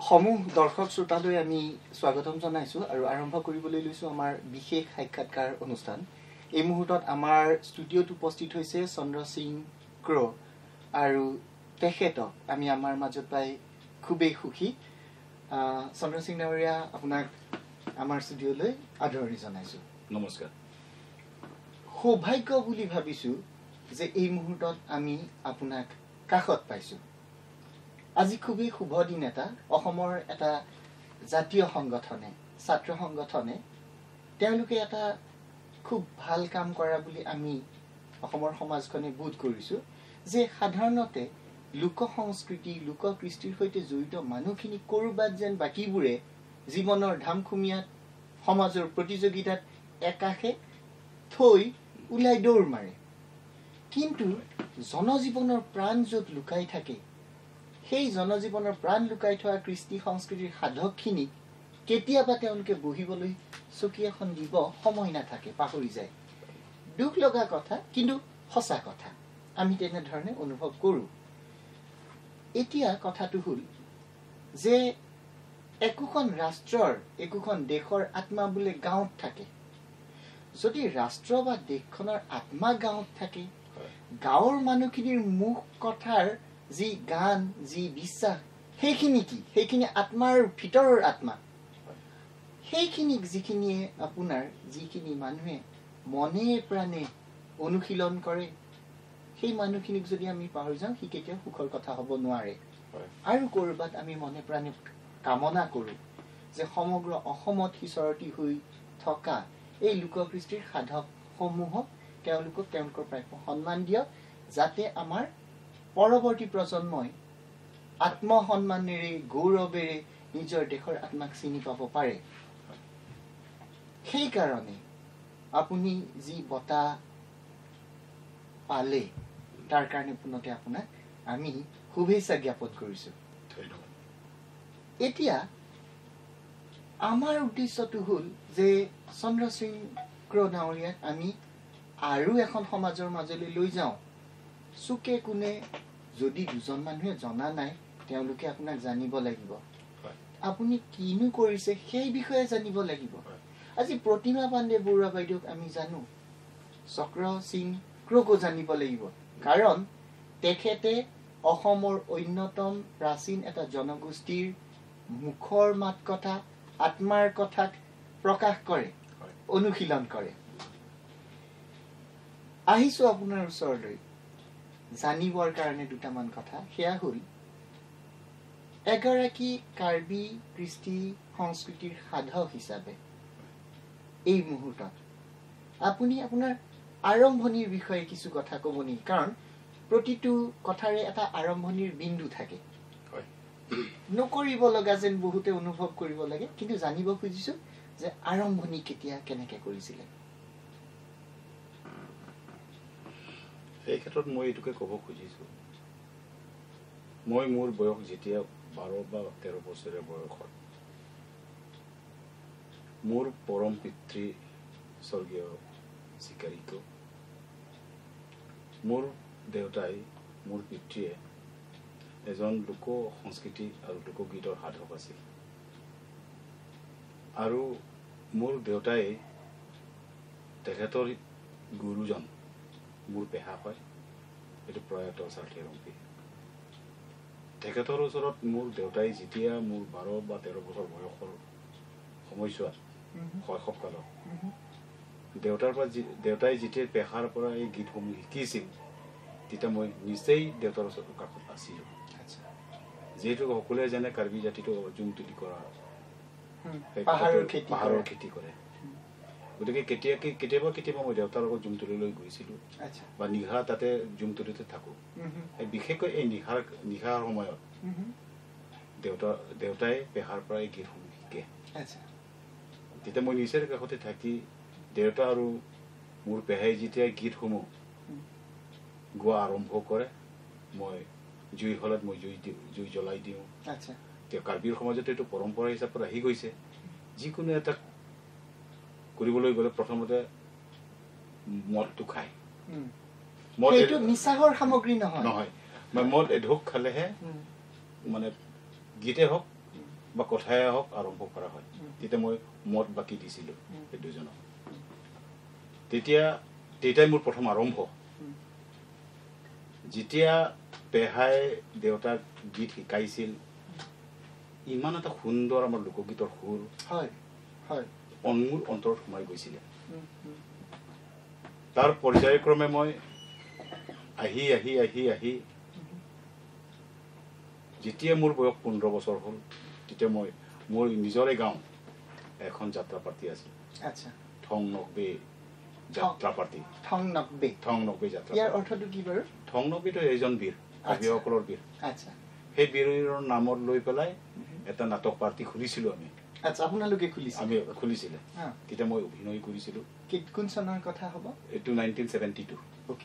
সমূহ দৰ্শক শ্ৰোতালৈ আমি স্বাগতম জনাইছোঁ আৰু আৰম্ভ কৰিবলৈ লৈছোঁ আমাৰ বিশেষ সাক্ষাৎকাৰ অনুষ্ঠান। এই মুহূৰ্তত আমাৰ ষ্টুডিঅ'ত উপস্থিত হৈছে চন্দ্ৰ সিং ক্ৰ আৰু তেখেতক আমি আমাৰ মাজত পাই খুবেই সুখী। চন্দ্ৰ সিং ডাঙৰীয়া, আপোনাক আমাৰ ষ্টুডিঅ'লৈ আদৰণি জনাইছোঁ। নমস্কাৰ। সৌভাগ্য বুলি ভাবিছোঁ যে এই মুহূৰ্তত আমি আপোনাক কাষত পাইছোঁ। আজি খুবেই শুভ দিন এটা। অসমৰ এটা জাতীয় সংগঠনে, ছাত্ৰ সংগঠনে তেওঁলোকে এটা খুব ভাল কাম কৰা বুলি আমি অসমৰ সমাজখনে বোধ কৰিছোঁ যে সাধাৰণতে লোক সংস্কৃতি, লোক কৃষ্টিৰ সৈতে জড়িত মানুহখিনি ক'ৰবাত যেন বাকীবোৰে জীৱনৰ ধামখুমীয়াত, সমাজৰ প্ৰতিযোগিতাত একাষে থৈ ওলাই দৌৰ মাৰে। কিন্তু জনজীৱনৰ প্ৰাণ য'ত লুকাই থাকে, সেই জনজীৱনৰ প্ৰাণ লুকাই থোৱা কৃষ্টি সংস্কৃতিৰ সাধকখিনিক কেতিয়াবা তেওঁলোকে বহিবলৈ চকী এখন দিব সময় নাথাকে, পাহৰি যায়। দুখ লগা কথা, কিন্তু সঁচা কথা। আমি তেনেধৰণে অনুভৱ কৰোঁ। এতিয়া কথাটো হ'ল যে একোখন ৰাষ্ট্ৰৰ, একোখন দেশৰ আত্মা বোলে গাঁৱত থাকে। যদি ৰাষ্ট্ৰ বা দেশখনৰ আত্মা গাঁৱত থাকে, গাঁৱৰ মানুহখিনিৰ মুখ কথাৰ যি গান, যি বিশ্বাস, সেইখিনি কি? সেইখিনি আত্মাৰ ভিতৰৰ আত্মা। সেইখিনিক যিখিনিয়ে আপোনাৰ যিখিনি মানুহে মনে প্ৰাণে অনুশীলন কৰে, সেই মানুহখিনিক যদি আমি পাহৰি যাওঁ, সি কেতিয়াও সুখৰ কথা হ'ব নোৱাৰে। আৰু ক'ৰবাত আমি মনে প্ৰাণে কামনা কৰোঁ যে সমগ্ৰ অসমত সিঁচৰতি হৈ থকা এই লোককৃষ্টিৰ সাধকসমূহক তেওঁলোকক তেওঁলোকৰ প্ৰাপ্য সন্মান দিয়ক, যাতে আমাৰ পৰৱৰ্তী প্ৰজন্মই আত্মসন্মানেৰে, গৌৰৱেৰে নিজৰ দেশৰ আত্মাক চিনি পাব পাৰে। সেইকাৰণে আপুনি যি বঁটা পালে তাৰ কাৰণে পুনতে আপোনাক আমি শুভেচ্ছা জ্ঞাপন কৰিছোঁ। এতিয়া আমাৰ উদ্দেশ্যটো হ'ল যে চন্দ্ৰ সিং ক্ৰ ডাঙৰীয়াক আমি আৰু এখন সমাজৰ মাজলৈ লৈ যাওঁ। চুকে কোণে যদি দুজন মানুহে জনা নাই, তেওঁলোকে আপোনাক জানিব লাগিব। আপুনি কিনো কৰিছে সেই বিষয়ে জানিব লাগিব। আজি প্ৰতিমা পাণ্ডে বৰুৱা বাইদেউক আমি জানো, চক্ৰ সিং ক্ৰকো জানিব লাগিব। কাৰণ তেখেতে অসমৰ অন্যতম প্ৰাচীন এটা জনগোষ্ঠীৰ মুখৰ মাত কথা, আত্মাৰ কথাক প্ৰকাশ কৰে, অনুশীলন কৰে। আহিছোঁ আপোনাৰ ওচৰলৈ জানিবৰ কাৰণে দুটামান কথা। সেয়া হ'ল এগৰাকী কাৰ্বি কৃষ্টি সংস্কৃতিৰ সাধক হিচাপে এই মুহূৰ্তত আপুনি আপোনাৰ আৰম্ভণিৰ বিষয়ে কিছু কথা ক'ব নেকি? কাৰণ প্ৰতিটো কথাৰে এটা আৰম্ভণিৰ বিন্দু থাকে। নকৰিব লগা যেন বহুতে অনুভৱ কৰিব লাগে, কিন্তু জানিব খুজিছোঁ যে আৰম্ভণি কেতিয়া, কেনেকৈ কৰিছিলে? এই ক্ষেত্ৰত মই এইটোকে ক'ব খুজিছোঁ, মই মোৰ বয়স যেতিয়া 12 বা 13 বছৰীয়া বয়সত মোৰ পৰম পিতৃ স্বৰ্গীয় চিকাৰীক, মোৰ দেউতাই, মোৰ পিতৃয়ে এজন লোক সংস্কৃতি আৰু লোকগীতৰ সাধক আছিল। আৰু মোৰ দেউতাই তেখেতৰ গুৰুজন মোৰ পেহা হয়, এইটো প্ৰয়াত চাৰ্থী ৰম্পী। তেখেতৰ ওচৰত মোৰ দেউতাই যেতিয়া মোৰ 12 বা 13 বছৰ বয়সৰ সময়ছোৱাত, শৈশৱকালত, দেউতাই যেতিয়া পেহাৰ পৰা এই গীতসমূহ শিকিছিল, তেতিয়া মই নিচেই দেউতাৰ ওচৰত কাষত আছিলোঁ। যিহেতু সকলোৱে জানে কাৰ্বি জাতিটো জুম তুলি কৰা, পাহাৰৰ খেতি কৰে, গতিকে কেতিয়াবা মই দেউতাৰ লগত জুম তুলিলৈ গৈছিলোঁ বা নিশা তাতে জুম তুলিতে থাকোঁ। বিশেষকৈ এই নিশাৰ সময়ত দেউতাই পেহাৰ পৰা এই গীতসমূহ শিকে। তেতিয়া মই নিচেই কাষতে থাকি দেউতা আৰু মোৰ পেহাই যেতিয়া গীতসমূহ গোৱা আৰম্ভ কৰে, মই জুই শলাত মই জুই জ্বলাই দিওঁ। তেওঁ কাৰ্বিৰ সমাজত এইটো পৰম্পৰা হিচাপত আহি গৈছে। যিকোনো এটা কৰিবলৈ গ'লে প্ৰথমতে মদটো খায়। নিচাহৰ সামগ্ৰী নহয়, মদ এঢোক খালেহে মানে গীতে হওক বা কথাই হওক আৰম্ভ কৰা হয় তেতিয়া মই মত বাকি দিছিলোঁ এই দুজনক তেতিয়াই মোৰ প্ৰথম আৰম্ভ যেতিয়া পেহাই দেউতাক গীত শিকাইছিল ইমান এটা সুন্দৰ আমাৰ লোকগীতৰ সুৰ মোৰ অন্তৰত সোমাই গৈছিলে তাৰ পৰ্যায়ক্ৰমে মই আহি আহি আহি আহি যেতিয়া মোৰ বয়স 15 বছৰ হ'ল তেতিয়া মই মোৰ নিজৰে গাঁও এখন যাত্ৰা পাৰ্টি আছিল থং নকবে যাত্ৰা পাৰ্টি থং নকবে যাত্ৰা ইয়াৰ অৰ্থটো কি বাৰু থং নকবেটো এজন বীৰ কাৰ্বিসকলৰ বীৰ সেই বীৰৰ নামত লৈ পেলাই এটা নাটক পাৰ্টি খুলিছিলোঁ আমি আপোনালোকে খুলিছিলে তেতিয়া মই অভিনয় কৰিছিলোঁ কোন চনৰ কথা হ'ব এইটো 1972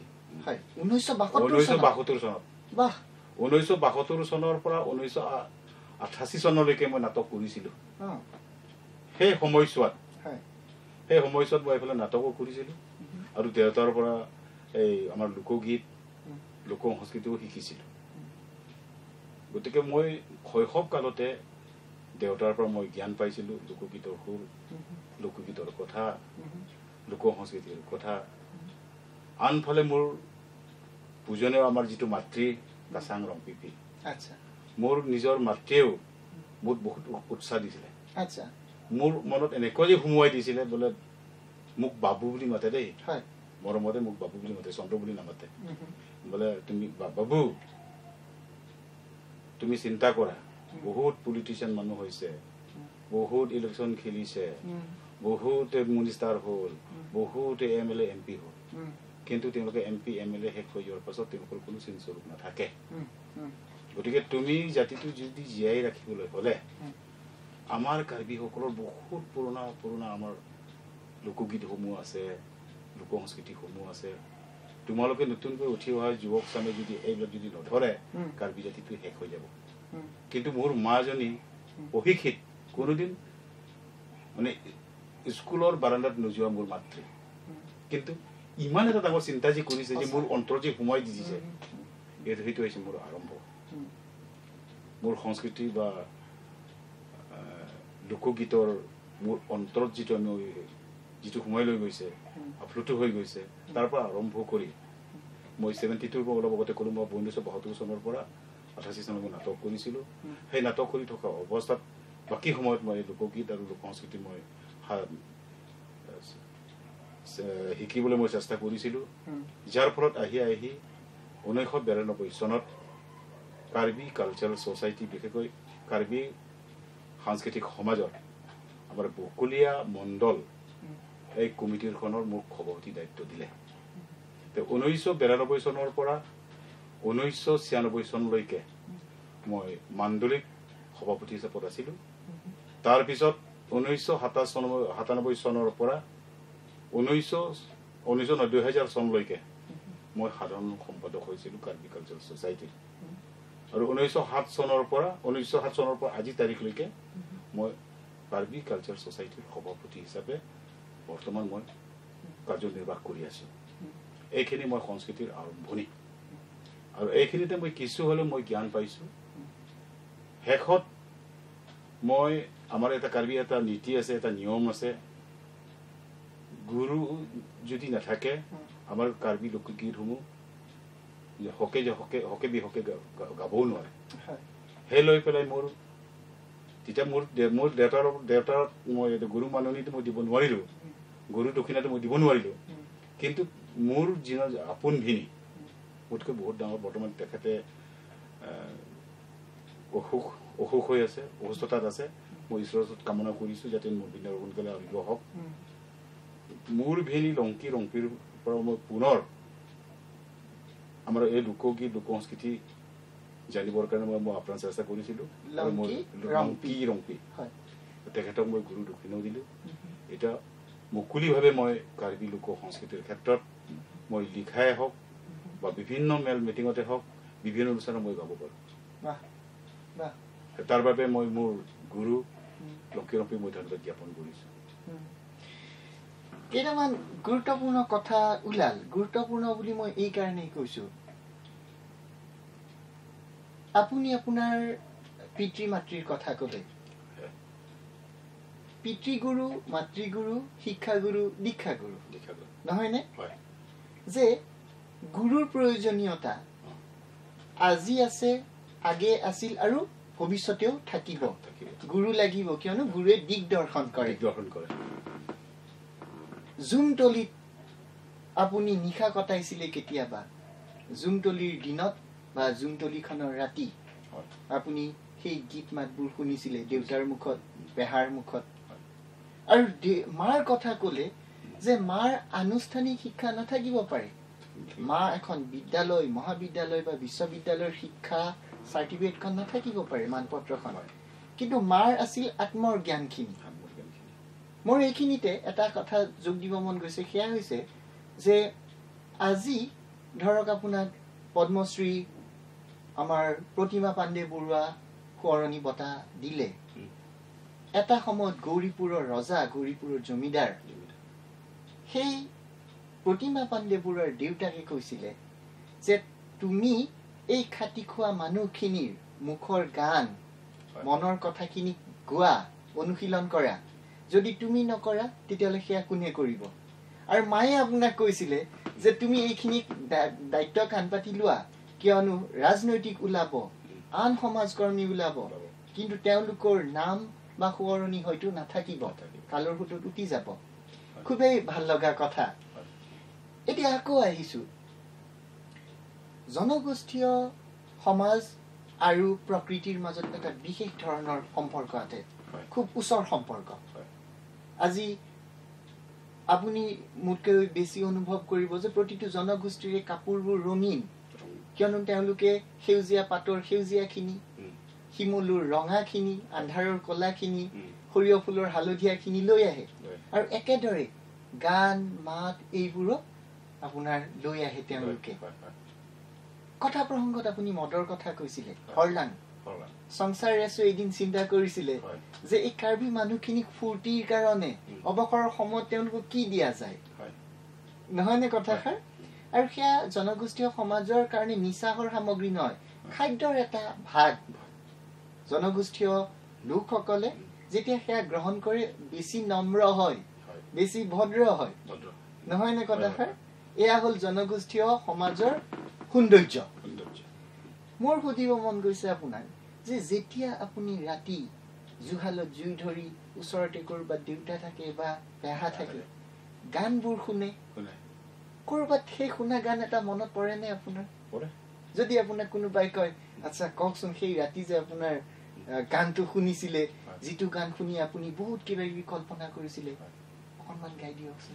1972 চনত 1972 চনৰ পৰা 1988 চনলৈকে মই নাটক কৰিছিলোঁ সেই সময়ছোৱাত মই এইফালে নাটকো কৰিছিলোঁ আৰু দেউতাৰ পৰা এই আমাৰ লোকগীত লোক সংস্কৃতিও শিকিছিলোঁ গতিকে মই শৈশৱ কালতে দেউতাৰ পৰা মই জ্ঞান পাইছিলোঁ লোকগীতৰ সুৰ লোকগীতৰ কথা লোক সংস্কৃতিৰ কথা আনফালে মোৰ পূজনীয় আমাৰ যিটো মাতৃ কাছাং ৰংপিপি মোৰ নিজৰ মাতৃয়েও মোক বহুত উৎসাহ দিছিলে মোৰ মনত এনেকৈ সোমোৱাই দিছিলে বোলে মোক বাবু বুলি মাতে দেই মৰমতে মোক বাবু বুলি মাতে চন্দ্ৰ বুলি নামাতে বোলে তুমি বাবু তুমি চিন্তা কৰা বহুত পলিটিচিয়ান মানুহ হৈছে বহুত ইলেকশ্যন খেলিছে বহুত মিনিষ্টাৰ হ'ল বহুত MLA MP হ'ল কিন্তু তেওঁলোকে MP MLA শেষ হৈ যোৱাৰ পাছত তেওঁলোকৰ কোনো চিনস্বৰূপ নাথাকে গতিকে তুমি জাতিটো যদি জীয়াই ৰাখিবলৈ হ'লে আমাৰ কাৰ্বিসকলৰ বহুত পুৰণা আমাৰ লোকগীতসমূহ আছে লোক সংস্কৃতিসমূহ আছে তোমালোকে নতুনকৈ উঠি অহা যুৱক চামে যদি এইবিলাক যদি নধৰে কাৰ্বি জাতিটো শেষ হৈ যাব কিন্তু মোৰ মাজনী অশিক্ষিত কোনোদিন মানে স্কুলৰ বাৰান্দাত নোযোৱা মোৰ মাতৃ কিন্তু ইমান এটা ডাঙৰ চিন্তা যে কৰিছে যে মোৰ অন্তৰ যে সোমাই দিছে সেইটো হৈছে মোৰ আৰম্ভ মোৰ সংস্কৃতি বা লোকগীতৰ মোৰ অন্তৰত যিটো সোমাই লৈ গৈছে আপ্লুত হৈ গৈছে তাৰ পৰা আৰম্ভ কৰি মই 72 পৰা অলপ আগতে ক'লো মই 1972 চনৰ পৰা 88 চনলৈ নাটক কৰিছিলোঁ সেই নাটক কৰি থকা অৱস্থাত বাকী সময়ত মই লোকগীত আৰু লোক সংস্কৃতি মই শিকিবলৈ মই চেষ্টা কৰিছিলোঁ যাৰ ফলত আহি 1992 চনত কাৰ্বি কালচাৰেল ছ'চাইটি বিশেষকৈ কাৰ্বি সাংস্কৃতিক সমাজৰ আমাৰ বকলীয়া মণ্ডল এই কমিটিখনৰ মোক সভাপতি দায়িত্ব দিলে 1992 চনৰ পৰা 1996 চনলৈকে মই মাণ্ডলিক সভাপতি হিচাপত আছিলোঁ তাৰপিছত 1997 চনৰ পৰা 2000 চনলৈকে মই সাধাৰণ সম্পাদক হৈছিলোঁ কাৰ্বি কালচাৰেল ছ'চাইটিৰ আৰু 1907 চনৰ পৰা আজি তাৰিখলৈকে মই কাৰ্বি কালচাৰেল ছ'চাইটিৰ সভাপতি হিচাপে বৰ্তমান মই কাৰ্যনিৰ্বাহ কৰি আছোঁ এইখিনি মই সংস্কৃতিৰ আৰম্ভণি আৰু এইখিনিতে মই কিছু হ'লেও মই জ্ঞান পাইছোঁ শেষত মই আমাৰ এটা কাৰ্বি এটা নীতি আছে এটা নিয়ম আছে গুৰু যদি নাথাকে আমাৰ কাৰ্বি লোকগীতসমূহ হকে বিহকে গাবও নোৱাৰে সেই লৈ পেলাই মোৰ তেতিয়া মোৰ দেউতাৰ মই গুৰু মাননীটো মই দিব নোৱাৰিলোঁ গুৰু দক্ষিণাটো মই দিব নোৱাৰিলোঁ কিন্তু মোৰ যিজন আপোন ভিনী মোতকৈ বহুত ডাঙৰ বৰ্তমান তেখেতে অসুখ হৈ আছে অসুস্থতাত আছে মই ঈশ্বৰৰ ওচৰত কামনা কৰিছোঁ যাতে মোৰ ভিনীৰ সোনকালে আৰোগ্য হওক মোৰ ভিনী ৰংপিৰ পৰা মই পুনৰ আমাৰ এই লোকগীত লোক সংস্কৃতি জানিবৰ কাৰণে মই আপ্ৰাণ চেষ্টা কৰিছিলোঁ ৰংপি তেখেতক মই গুৰু দক্ষিণাও দিলোঁ এতিয়া মুকলিভাৱে মই কাৰ্বি লোক সংস্কৃতিৰ ক্ষেত্ৰত মই লিখাই হওক বা বিভিন্ন মেল মিটিঙতে হওক বিভিন্ন অনুষ্ঠানত মই গাব পাৰোঁ তাৰ বাবে মই মোৰ গুৰু লক্ষী মই ধন্যবাদ জ্ঞাপন কৰিছোঁ কেইটামান গুৰুত্বপূৰ্ণ কথা ওলাল গুৰুত্বপূৰ্ণ বুলি মই এই কাৰণেই কৈছোঁ আপুনি আপোনাৰ পিতৃ মাতৃৰ কথা ক'লে পিতৃগুৰু মাতৃগুৰু শিক্ষাগুৰু দীক্ষাগুৰু নহয়নে যে গুৰুৰ প্ৰয়োজনীয়তা আজি আছে আগে আছিল আৰু ভৱিষ্যতেও থাকিব গুৰু লাগিব কিয়নো গুৰুৱে দিক দৰ্শন কৰে জুমতলিত আপুনি নিশা কটাইছিলে কেতিয়াবা জুমতলিৰ দিনত বা জুমতলিখনৰ ৰাতি আপুনি সেই গীত মাতবোৰ শুনিছিলে দেউতাৰ মুখত পেহাৰ মুখত আৰু মাৰ কথা ক'লে যে মাৰ আনুষ্ঠানিক শিক্ষা নাথাকিব পাৰে মা এখন বিদ্যালয় মহাবিদ্যালয় বা বিশ্ববিদ্যালয়ৰ শিক্ষা চাৰ্টিফিকেটখন নাথাকিব পাৰে মানপত্ৰখন কিন্তু মাৰ আছিল আত্মৰ জ্ঞানখিনি মোৰ এইখিনিতে এটা কথা যোগ দিব মন গৈছে সেয়া হৈছে যে আজি ধৰক আপোনাক পদ্মশ্ৰী আমাৰ প্ৰতিমা পাণ্ডে বৰুৱা সোঁৱৰণি বঁটা দিলে এটা সময়ত গৌৰীপুৰৰ ৰজা গৌৰীপুৰৰ জমিদাৰ সেই প্ৰতিমা পাণ্ডে বৰুৱাৰ দেউতাকে কৈছিলে যে তুমি এই খাটি খোৱা মানুহখিনিৰ মুখৰ গান মনৰ কথাখিনি গোৱা অনুশীলন কৰা যদি তুমি নকৰা তেতিয়াহ'লে সেয়া কোনে কৰিব আৰু মায়ে আপোনাক কৈছিলে যে তুমি এইখিনি দায়িত্ব কাণ পাতি লোৱা কিয়নো ৰাজনৈতিক ওলাব আন সমাজকৰ্মী ওলাব কিন্তু তেওঁলোকৰ নাম বা সোঁৱৰণি হয়তো নাথাকিব কালৰ সোঁতত উটি যাব খুবেই ভাল লগা কথা এতিয়া আকৌ আহিছো জনগোষ্ঠীয় সমাজ আৰু প্ৰকৃতিৰ মাজত এটা বিশেষ ধৰণৰ সম্পৰ্ক আছে খুব ওচৰ সম্পৰ্ক আজি আপুনি মোতকৈ বেছি অনুভৱ কৰিব যে প্ৰতিটো জনগোষ্ঠীৰে কাপোৰবোৰ ৰঙীন কিয়নো তেওঁলোকে সেউজীয়া পাতৰ সেউজীয়াখিনি শিমলুৰ ৰঙাখিনি আন্ধাৰৰ কলাখিনি সৰিয়হ ফুলৰ হালধীয়াখিনি লৈ আহে আৰু একেদৰে গান মাত এইবোৰো আপোনাৰ লৈ আহে তেওঁলোকে কথা প্ৰসংগত আপুনি মদৰ কথা কৈছিলে হৰলাং সংসাৰ ৰেছো এদিন চিন্তা কৰিছিলে যে এই কাৰ্বি মানুহখিনিক ফূৰ্তিৰ কাৰণে অৱসৰৰ সময়ত তেওঁলোকক কি দিয়া যায় নহয়নে কথাষাৰ আৰু সেয়া জনগোষ্ঠীয় সমাজৰ কাৰণে নিচাহৰ সামগ্ৰী নহয় খাদ্যৰ এটা ভাগ জনগোষ্ঠীয় লোকসকলে যেতিয়া সেয়া গ্ৰহণ কৰে বেছি নম্ৰ হয় বেছি ভদ্ৰ হয় নহয়নে কথাষাৰ এয়া হ'ল জনগোষ্ঠীয় সমাজৰ সৌন্দৰ্য মোৰ সুধিব মন গৈছে আপোনাৰ যে যেতিয়া আপুনি ৰাতি জুহালত জুই ধৰি ওচৰতে ক'ৰবাত দেউতা থাকে বা পেহা থাকে গানবোৰ শুনে ক'ৰবাত সেই শুনা গান এটা মনত পৰেনে আপোনাৰ যদি আপোনাক কোনোবাই কয় আচ্ছা কওকচোন সেই ৰাতি যে আপোনাৰ গানটো শুনিছিলে যিটো গান শুনি আপুনি বহুত কিবা কিবি কল্পনা কৰিছিলে অকণমান গাই দিয়কচোন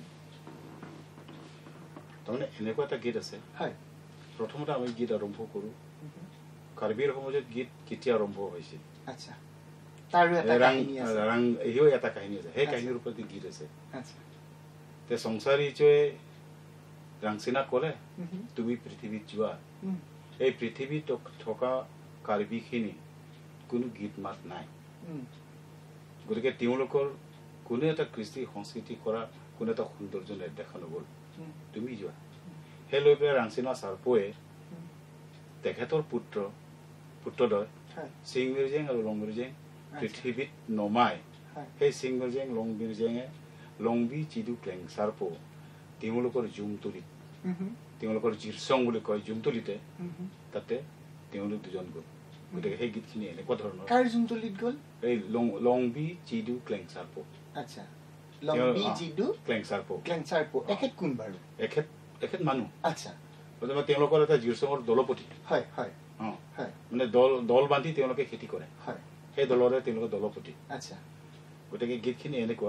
তাৰমানে এনেকুৱা এটা গীত আছে হয় প্ৰথমতে আমি গীত আৰম্ভ কৰোঁ কাৰ্বিৰ সমাজত গীত কেতিয়া আৰম্ভ হৈছিল আচ্ছা তাৰো এটা কাহিনী আছে এও এটা কাহিনী আছে সেই কাহিনীৰ ওপৰত গীত আছে আচ্ছা তে সংসাৰীটোৱে ৰাংচিনা ক'লে তুমি পৃথিৱীত যোৱা এই পৃথিৱীত থকা কাৰ্বিখিনি কোনো গীত মাত নাই গতিকে তেওঁলোকৰ কোনো এটা কৃষ্টি সংস্কৃতি কৰা কোনো এটা সৌন্দৰ্য দেখা নগ'ল তুমি যোৱা সেই লৈ পেলাই ৰাংচিনা চাৰ্পোৱে তেখেতৰ পুত্ৰদ্বয় সিংমিৰজেং আৰু লংমিৰজেং পৃথিৱীত নমাই সেই সিংমিৰজেং লংমিৰজেঙে লংবি চিদু ক্লেং চাৰ্পো তেওঁলোকৰ জুমতলিত তেওঁলোকৰ জিৰচং বুলি কয় জুমতলিতে তাতে তেওঁলোক দুজন গ'ল গতিকে সেই গীতখিনি এনেকুৱা ধৰণৰ কাৰ জুমতলিত গ'ল এই লংবি চিদু ক্লেং চাৰ্পো আচ্ছা লংবি চিদু ক্লেং চাৰ্পো এখেত কোন বাৰু এখেত মানুহ আচ্ছা গতিকে তেওঁলোকৰ এটা জিৰচঙৰ দলপতি হয় হয় মানে দল বান্ধি তেওঁলোকে খেতি কৰে সেই দলৰে তেওঁলোকৰ দলপতি আচ্ছা গতিকে গীতখিনি এনেকুৱা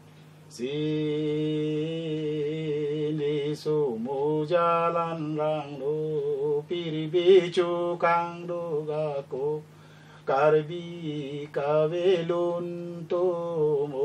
Siliso mojalan rang do pirbichu kang do gako karbi kavelun tomo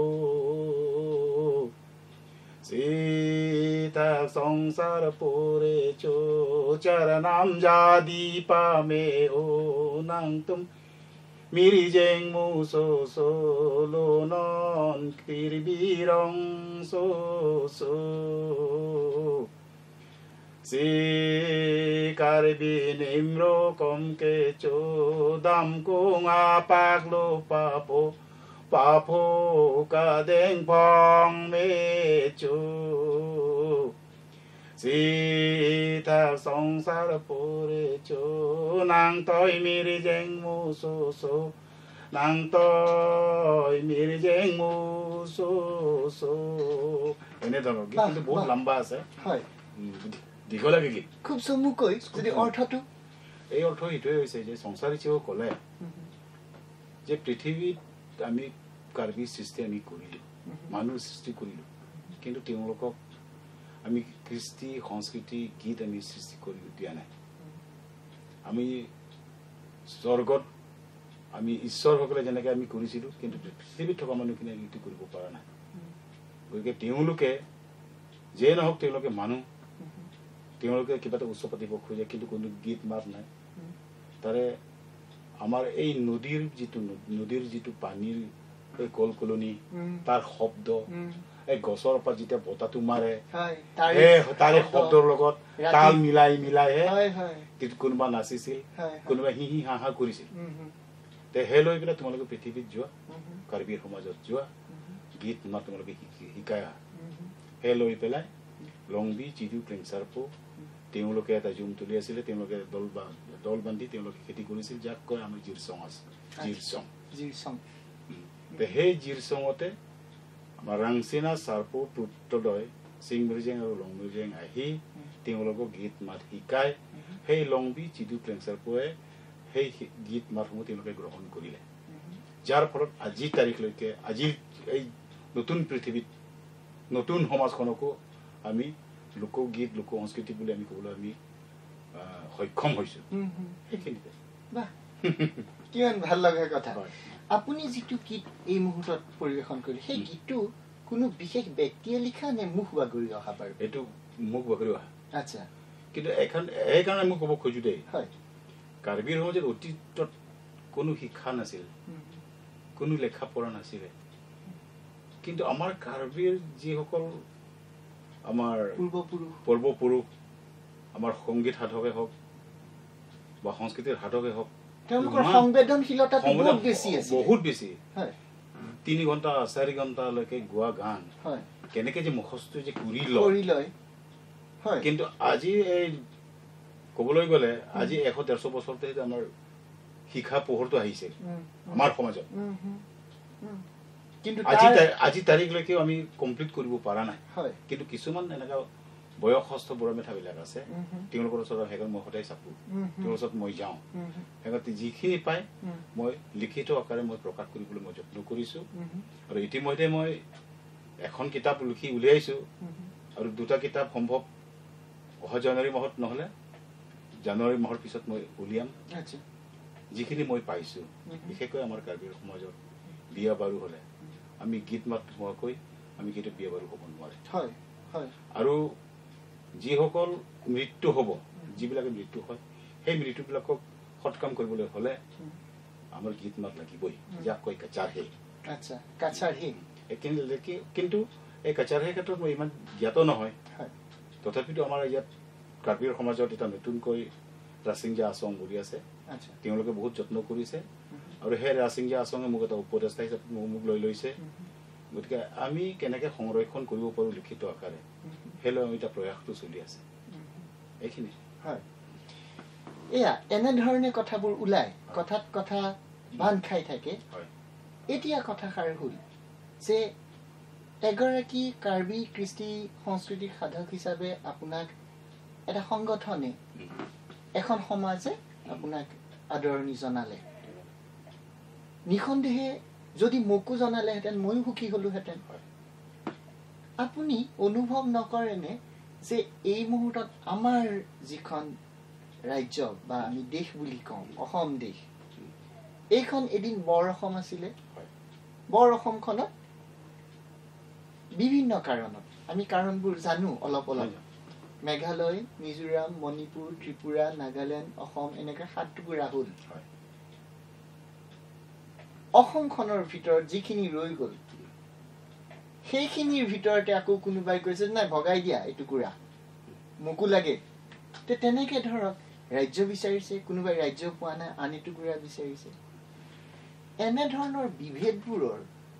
sita songsar pore cho charanam jadi pame o nang tum Mirijeng muso solo non kirbirong so si karbin imro kom ke cho dam kung apak lo papo পাফো কাদেং ফং মে চু সিথা সংসার পরে চো নাং তই মিরি জেং মু so so নাং তই মিৰি জেং মু সো সো এনেধৰণৰ গীত কিন্তু বহুত লম্বা আছে হয় দীঘলীয়া গীত খুব চমুকৈ যদি অৰ্থটো এই অৰ্থ এইটোৱে হৈছে যে সংসাৰী ক'লে যে পৃথিৱীত আমি কাৰ্বি সৃষ্টি আমি কৰিলোঁ মানুহ সৃষ্টি কৰিলোঁ কিন্তু তেওঁলোকক আমি কৃষ্টি সংস্কৃতি গীত আমি সৃষ্টি কৰি দিয়া নাই আমি স্বৰ্গত আমি ঈশ্বৰসকলে যেনেকৈ আমি কৰিছিলোঁ কিন্তু পৃথিৱীত থকা মানুহখিনি এইটো কৰিব পৰা নাই গতিকে তেওঁলোকে যিয়ে নহওক তেওঁলোকে মানুহ তেওঁলোকে কিবা এটা উৎসৱ পাতিব খোজে কিন্তু কোনো গীত মাত নাই তাৰে আমাৰ এই নদীৰ যিটো পানীৰ এই কলকলনি তাৰ শব্দ এই গছৰ পৰা যেতিয়া বতাহটো মাৰে তাৰে শব্দৰ লগত তাল মিলাই কোনোবা নাচিছিল কোনোবা হি হি হা হা কৰিছিল সেই লৈ পেলাই তোমালোকে পৃথিৱীত যোৱা কাৰ্বি সমাজত যোৱা গীত মাত তোমালোকে শিকাই আহা সেই লৈ পেলাই লংবি চিডু ক্লেংচাৰপো তেওঁলোকে এটা জুম তুলি আছিলে তেওঁলোকে দল বান্ধি তেওঁলোকে খেতি কৰিছিল যাক কয় আমাৰ জিৰচং আছে জিৰচং সেই জিৰচঙতে আমাৰ ৰাংচিনা চাৰ্পো পুত্ৰদ্বয় চিংমিৰজেং আৰু লংমিৰজেং আহি তেওঁলোকক গীত মাত শিকাই সেই লংবি চিডু ক্লেংচাৰপোৱে সেই গীত মাতসমূহ তেওঁলোকে গ্ৰহণ কৰিলে যাৰ ফলত আজিৰ তাৰিখলৈকে আজিৰ এই নতুন পৃথিৱীত নতুন সমাজখনকো আমি লোকগীত লোক সংস্কৃতি বুলি আমি ক'বলৈ আমি সক্ষম হৈছোঁ সেইখিনিতে কিমান ভাল লগা কথা আপুনি যিটো গীত এই মুহূৰ্তত পৰিৱেশন কৰিলে সেই গীতটো কোনো বিশেষ ব্যক্তিয়ে লিখা নে মুখ বাগৰি অহা বাৰু এইটো মুখ বাগৰি অহা আচ্ছা কিন্তু এইকাৰণে মই ক'ব খোজো দেই হয় কাৰ্বিৰ সমাজত অতীতত কোনো শিক্ষা নাছিল কোনো লেখা পঢ়া নাছিলে কিন্তু আমাৰ কাৰ্বিৰ যিসকল আমাৰ পূৰ্বপুৰুষ আমাৰ সংগীত সাধকে হওক বা সংস্কৃতিৰ সাধকে হওক তেওঁলোকৰ সংবেদনশীলতা বহুত বেছি 3 ঘণ্টা 4 ঘণ্টালৈকে গোৱা গান কেনেকে যে মুখস্থ যে কৰি লয় কিন্তু আজি এই ক'বলৈ গ'লে আজি 100-150 বছৰতে আমাৰ শিক্ষা পোহৰটো আহিছে আমাৰ সমাজত কিন্তু আজি তাৰিখলৈকে আমি কমপ্লিট কৰিব পৰা নাই কিন্তু কিছুমান এনেকুৱা বয়সস্থ বুঢ়া মেঠাবিলাক আছে তেওঁলোকৰ ওচৰত সেইখন মই সদায় চাপো তেওঁলোকৰ ওচৰত মই যাওঁ সেইগতে যিখিনি পায় মই লিখিত আকাৰে মই প্ৰকাশ কৰিবলৈ মই যত্ন কৰিছোঁ আৰু ইতিমধ্যে মই এখন কিতাপ লিখি উলিয়াইছোঁ আৰু 2টা কিতাপ সম্ভৱ অহা জানুৱাৰী মাহত নহ'লে জানুৱাৰী মাহৰ পিছত মই উলিয়াম যিখিনি মই পাইছোঁ বিশেষকৈ আমাৰ কাৰ্বি সমাজত বিয়া বাৰু হ'লে আমি গীত মাত নোহোৱাকৈ আমি কিন্তু বিয়া বাৰু হ'ব নোৱাৰে আৰু যিসকল মৃত্যু হ'ব যিবিলাকে মৃত্যু হয় সেই মৃত্যুবিলাকক সৎকাম কৰিবলৈ হ'লে আমাৰ গীত মাত লাগিবই যাক কয় কাচাৰহে কিন্তু এই কাচাৰহে ক্ষেত্ৰত মই ইমান জ্ঞাত নহয় তথাপিতো আমাৰ ইয়াত কাৰ্বিৰ সমাজত এটা নতুনকৈ ৰাছিংজা আচং বুলি আছে তেওঁলোকে বহুত যত্ন কৰিছে আৰু সেই ৰাছিংজা আচঙে মোক এটা উপদেষ্টা হিচাপে মোক লৈ লৈছে গতিকে আমি কেনেকৈ সংৰক্ষণ কৰিব পাৰোঁ লিখিত আকাৰে সেইলৈ আমি এটা প্ৰয়াসটো চলি আছে এইখিনি এয়া এনেধৰণে কথাবোৰ ওলাই কথাত কথা বান্ধ খাই থাকে এতিয়া কথাষাৰ হ'ল যে এগৰাকী কাৰ্বি কৃষ্টি সংস্কৃতিৰ সাধক হিচাপে আপোনাক এটা সংগঠনে এখন সমাজে আপোনাক আদৰণি জনালে নিঃসন্দেহে যদি মোকো জনালেহেঁতেন ময়ো সুখী হলোহেঁতেন আপুনি অনুভৱ নকৰেনে যে এই মুহূৰ্তত আমাৰ যিখন ৰাজ্য বা আমি দেশ বুলি কওঁ অসম দেশ এইখন এদিন বৰ অসম আছিলে বৰ অসমখনত বিভিন্ন কাৰণত আমি কাৰণবোৰ জানো অলপ মেঘালয় মিজোৰাম মণিপুৰ ত্ৰিপুৰা নাগালেণ্ড অসম এনেকৈ 7 টুকুৰা হ'ল অসমখনৰ ভিতৰত যিখিনি ৰৈ গ'ল সেইখিনিৰ ভিতৰতে আকৌ কোনোবাই কৈছে নাই ভগাই দিয়া এই টুকুৰা মোকো লাগে তেনেকৈ ধৰক ৰাজ্য বিচাৰিছে কোনোবাই ৰাজ্য পোৱা নাই আন এটুকুৰা বিচাৰিছে এনেধৰণৰ বিভেদবোৰৰ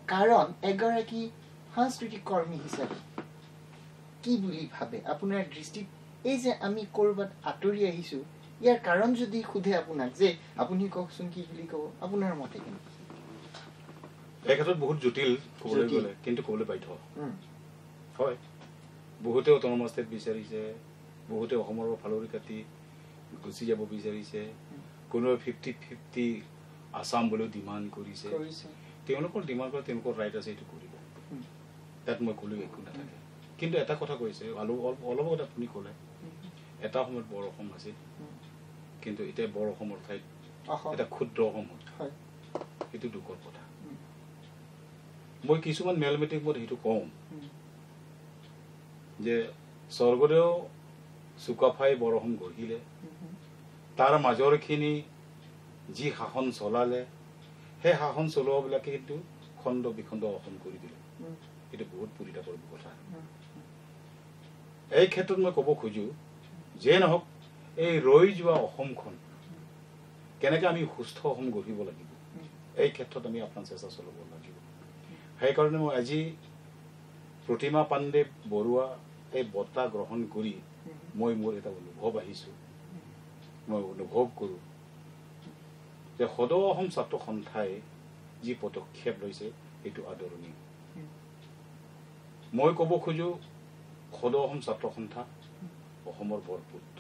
কাৰণ এগৰাকী সাংস্কৃতিক কৰ্মী হিচাপে কি বুলি ভাবে আপোনাৰ দৃষ্টিত এই যে আমি কৰবাত আঁতৰি আহিছো ইয়াৰ কাৰণ যদি খুধে আপোনাক যে আপুনি কওকচোন কি বুলি কব আপোনাৰ মতে কেনে এই ক্ষেত্ৰত বহুত জটিল ক'বলৈ গ'লে কিন্তু ক'বলৈ বাধ্য হয় বহুতে অট'নমাছ ষ্টেট বিচাৰিছে বহুতে অসমৰ ফালৰি কাটি গুচি যাব বিচাৰিছে কোনোৱে 50-50 আসাম বুলিও ডিমাণ্ড কৰিছে তেওঁলোকৰ ডিমাণ্ড কৰা তেওঁলোকৰ ৰাইট আছে এইটো কৰিব তাত মই ক'লেও একো নাথাকে কিন্তু এটা কথা কৈছে অলপ আগত আপুনি ক'লে এটা সময়ত বৰ অসম আছিল কিন্তু এতিয়া বৰ অসমৰ ঠাইত এটা ক্ষুদ্ৰ অসম হয় সেইটো দুখৰ কথা মই কিছুমান মেলমেটিক মই সেইটো কওঁ যে স্বৰ্গদেউ চুকাফাই বৰ অসম গঢ়িলে তাৰ মাজৰখিনি যি শাসন চলালে সেই শাসন চলোৱাবিলাকে কিন্তু খণ্ড বিখণ্ড অসম কৰি দিলে এইটো বহুত পৰিতাপৰ কথা এই ক্ষেত্ৰত মই ক'ব খোজো যে নহওক এই ৰৈ যোৱা অসমখন কেনেকৈ আমি সুস্থ অসম গঢ়িব লাগিব এই ক্ষেত্ৰত আমি আপোনাৰ চেষ্টা চলাব লাগিব সেইকাৰণে মই আজি প্ৰতিমা পাণ্ডে বৰুৱা এই বঁটা গ্ৰহণ কৰি মই মোৰ এটা অনুভৱ আহিছোঁ মই অনুভৱ কৰোঁ যে সদৌ অসম ছাত্ৰ সন্থাই যি পদক্ষেপ লৈছে এইটো আদৰণীয় মই ক'ব খোজো সদৌ অসম ছাত্ৰ সন্থা অসমৰ বৰপুত্ৰ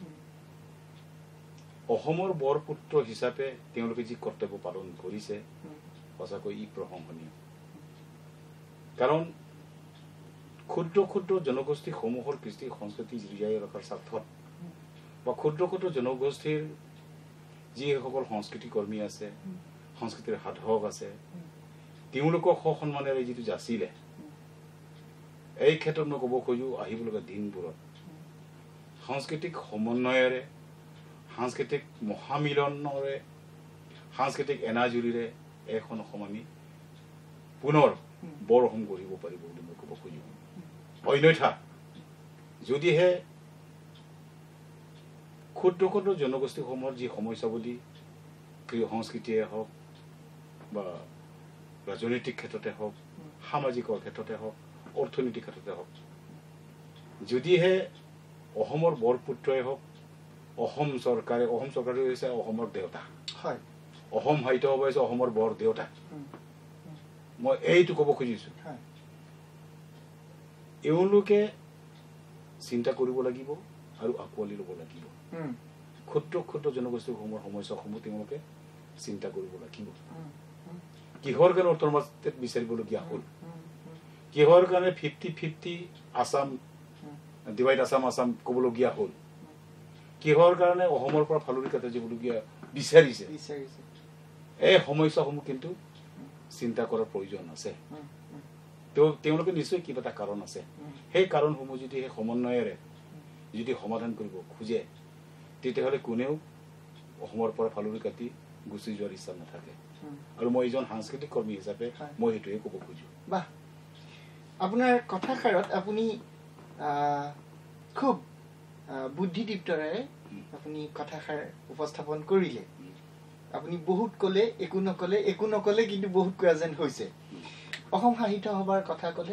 অসমৰ বৰপুত্ৰ হিচাপে তেওঁলোকে যি কৰ্তব্য পালন কৰিছে সঁচাকৈ ই প্ৰশংসনীয় কাৰণ ক্ষুদ্ৰ ক্ষুদ্ৰ জনগোষ্ঠীসমূহৰ কৃষ্টি সংস্কৃতি জীয়াই ৰখাৰ স্বাৰ্থত বা ক্ষুদ্ৰ ক্ষুদ্ৰ জনগোষ্ঠীৰ যিসকল সংস্কৃতি কৰ্মী আছে সংস্কৃতিৰ সাধক আছে তেওঁলোকক সসন্মানেৰে যিটো যাচিলে এই ক্ষেত্ৰত মই ক'ব খোজো আহিব লগা দিনবোৰত সাংস্কৃতিক সমন্বয়েৰে সাংস্কৃতিক মহামিলনৰে সাংস্কৃতিক এনাজুৰিৰে এখন অসম আমি পুনৰ বৰ অসম গঢ়িব পাৰিব বুলি মই ক'ব খোজো অন্যথা যদিহে ক্ষুদ্ৰ ক্ষুদ্ৰ জনগোষ্ঠীসমূহৰ যি সমস্যাৱলী ক্ৰীড়া সংস্কৃতিয়ে হওক বা ৰাজনৈতিক ক্ষেত্ৰতে হওক সামাজিকৰ ক্ষেত্ৰতে হওক অৰ্থনৈতিক ক্ষেত্ৰতে হওক যদিহে অসমৰ বৰপুত্ৰই হওক অসম চৰকাৰে হৈছে অসমৰ দেউতা হয় অসম সাহিত্য সভা হৈছে অসমৰ বৰ দেউতা মই এইটো ক'ব খুজিছোঁ এওঁলোকে চিন্তা কৰিব লাগিব আৰু আঁকোৱালি ল'ব লাগিব ক্ষুদ্ৰ ক্ষুদ্ৰ জনগোষ্ঠীসমূহৰ সমস্যাসমূহ তেওঁলোকে চিন্তা কৰিব লাগিব কিহৰ কাৰণে অট'নমাছ ষ্টেট বিচাৰিবলগীয়া হ'ল কিহৰ কাৰণে 50-50 আসাম ডিভাইড আসাম ক'বলগীয়া হ'ল কিহৰ কাৰণে অসমৰ পৰা ফালৰি কাটি যাবলগীয়া বিচাৰিছে এই সমস্যাসমূহ কিন্তু চিন্তা কৰাৰ প্ৰয়োজন আছে তেওঁলোকে নিশ্চয় কিবা এটা কাৰণ আছে সেই কাৰণসমূহ যদি সেই সমন্বয়েৰে যদি সমাধান কৰিব খোজে তেতিয়াহ'লে কোনেও অসমৰ পৰা ফালৰি কাটি গুচি যোৱাৰ ইচ্ছা নাথাকে আৰু মই এজন সাংস্কৃতিক কৰ্মী হিচাপে মই সেইটোৱে ক'ব খোজো বাহ আপোনাৰ কথাষাৰত আপুনি খুব বুদ্ধিদীপ্তৰে আপুনি কথাষাৰ উপস্থাপন কৰিলে আপুনি বহুত ক'লে একো নক'লে কিন্তু বহুত কোৱা যেন হৈছে অসম সাহিত্য সভাৰ কথা ক'লে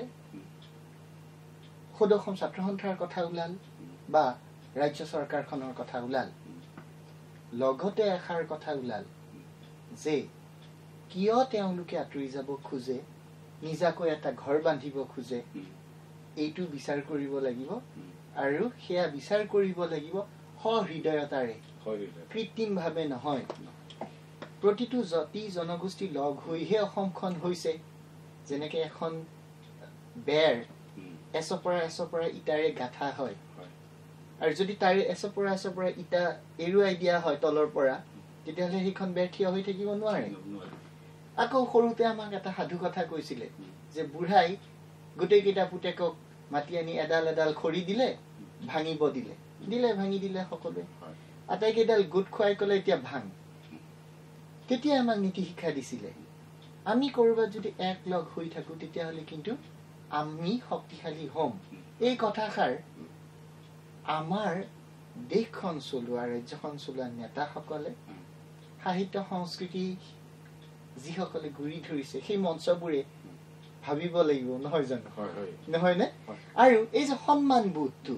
সদৌ অসম ছাত্ৰ সন্থাৰ কথা ওলাল বা ৰাজ্য চৰকাৰখনৰ কথা ওলাল লগতে এষাৰ কথা ওলাল যে কিয় তেওঁলোকে আঁতৰি যাব খোজে নিজাকৈ এটা ঘৰ বান্ধিব খোজে এইটো বিচাৰ কৰিব লাগিব আৰু সেয়া বিচাৰ কৰিব লাগিব সহৃদয়তাৰে কৃত্ৰিমভাৱে নহয় প্ৰতিটো জাতি জনগোষ্ঠী লগ হৈহে অসমখন হৈছে যেনেকৈ এখন বেৰ এচপৰা ইটাৰে গাঁঠা হয় আৰু যদি তাৰে এচপৰা ইটা এৰুৱাই দিয়া হয় তলৰ পৰা তেতিয়াহ'লে সেইখন বেৰ থিয় হৈ থাকিব নোৱাৰে আকৌ সৰুতে আমাক এটা সাধু কথা কৈছিলে যে বুঢ়াই গোটেইকেইটা পুতেকক মাতি আনি এডাল খৰি দিলে ভাঙিব ভাঙি দিলে সকলোৱে আটাইকেইডাল গোট খুৱাই ক'লে এতিয়া ভাঙ তেতিয়া আমাক নীতি শিক্ষা দিছিলে আমি ক'ৰবাত যদি এক লগ হৈ থাকো তেতিয়াহ'লে কিন্তু আমি শক্তিশালী হ'ম এই কথাষাৰ আমাৰ দেশখন চলোৱা ৰাজ্যখন চলোৱা নেতাসকলে সাহিত্য সংস্কৃতি যিসকলে গুৰি ধৰিছে সেই মঞ্চবোৰে ভাবিব লাগিব নহয় জানো নহয় নে আৰু এই যে সন্মান বোধটো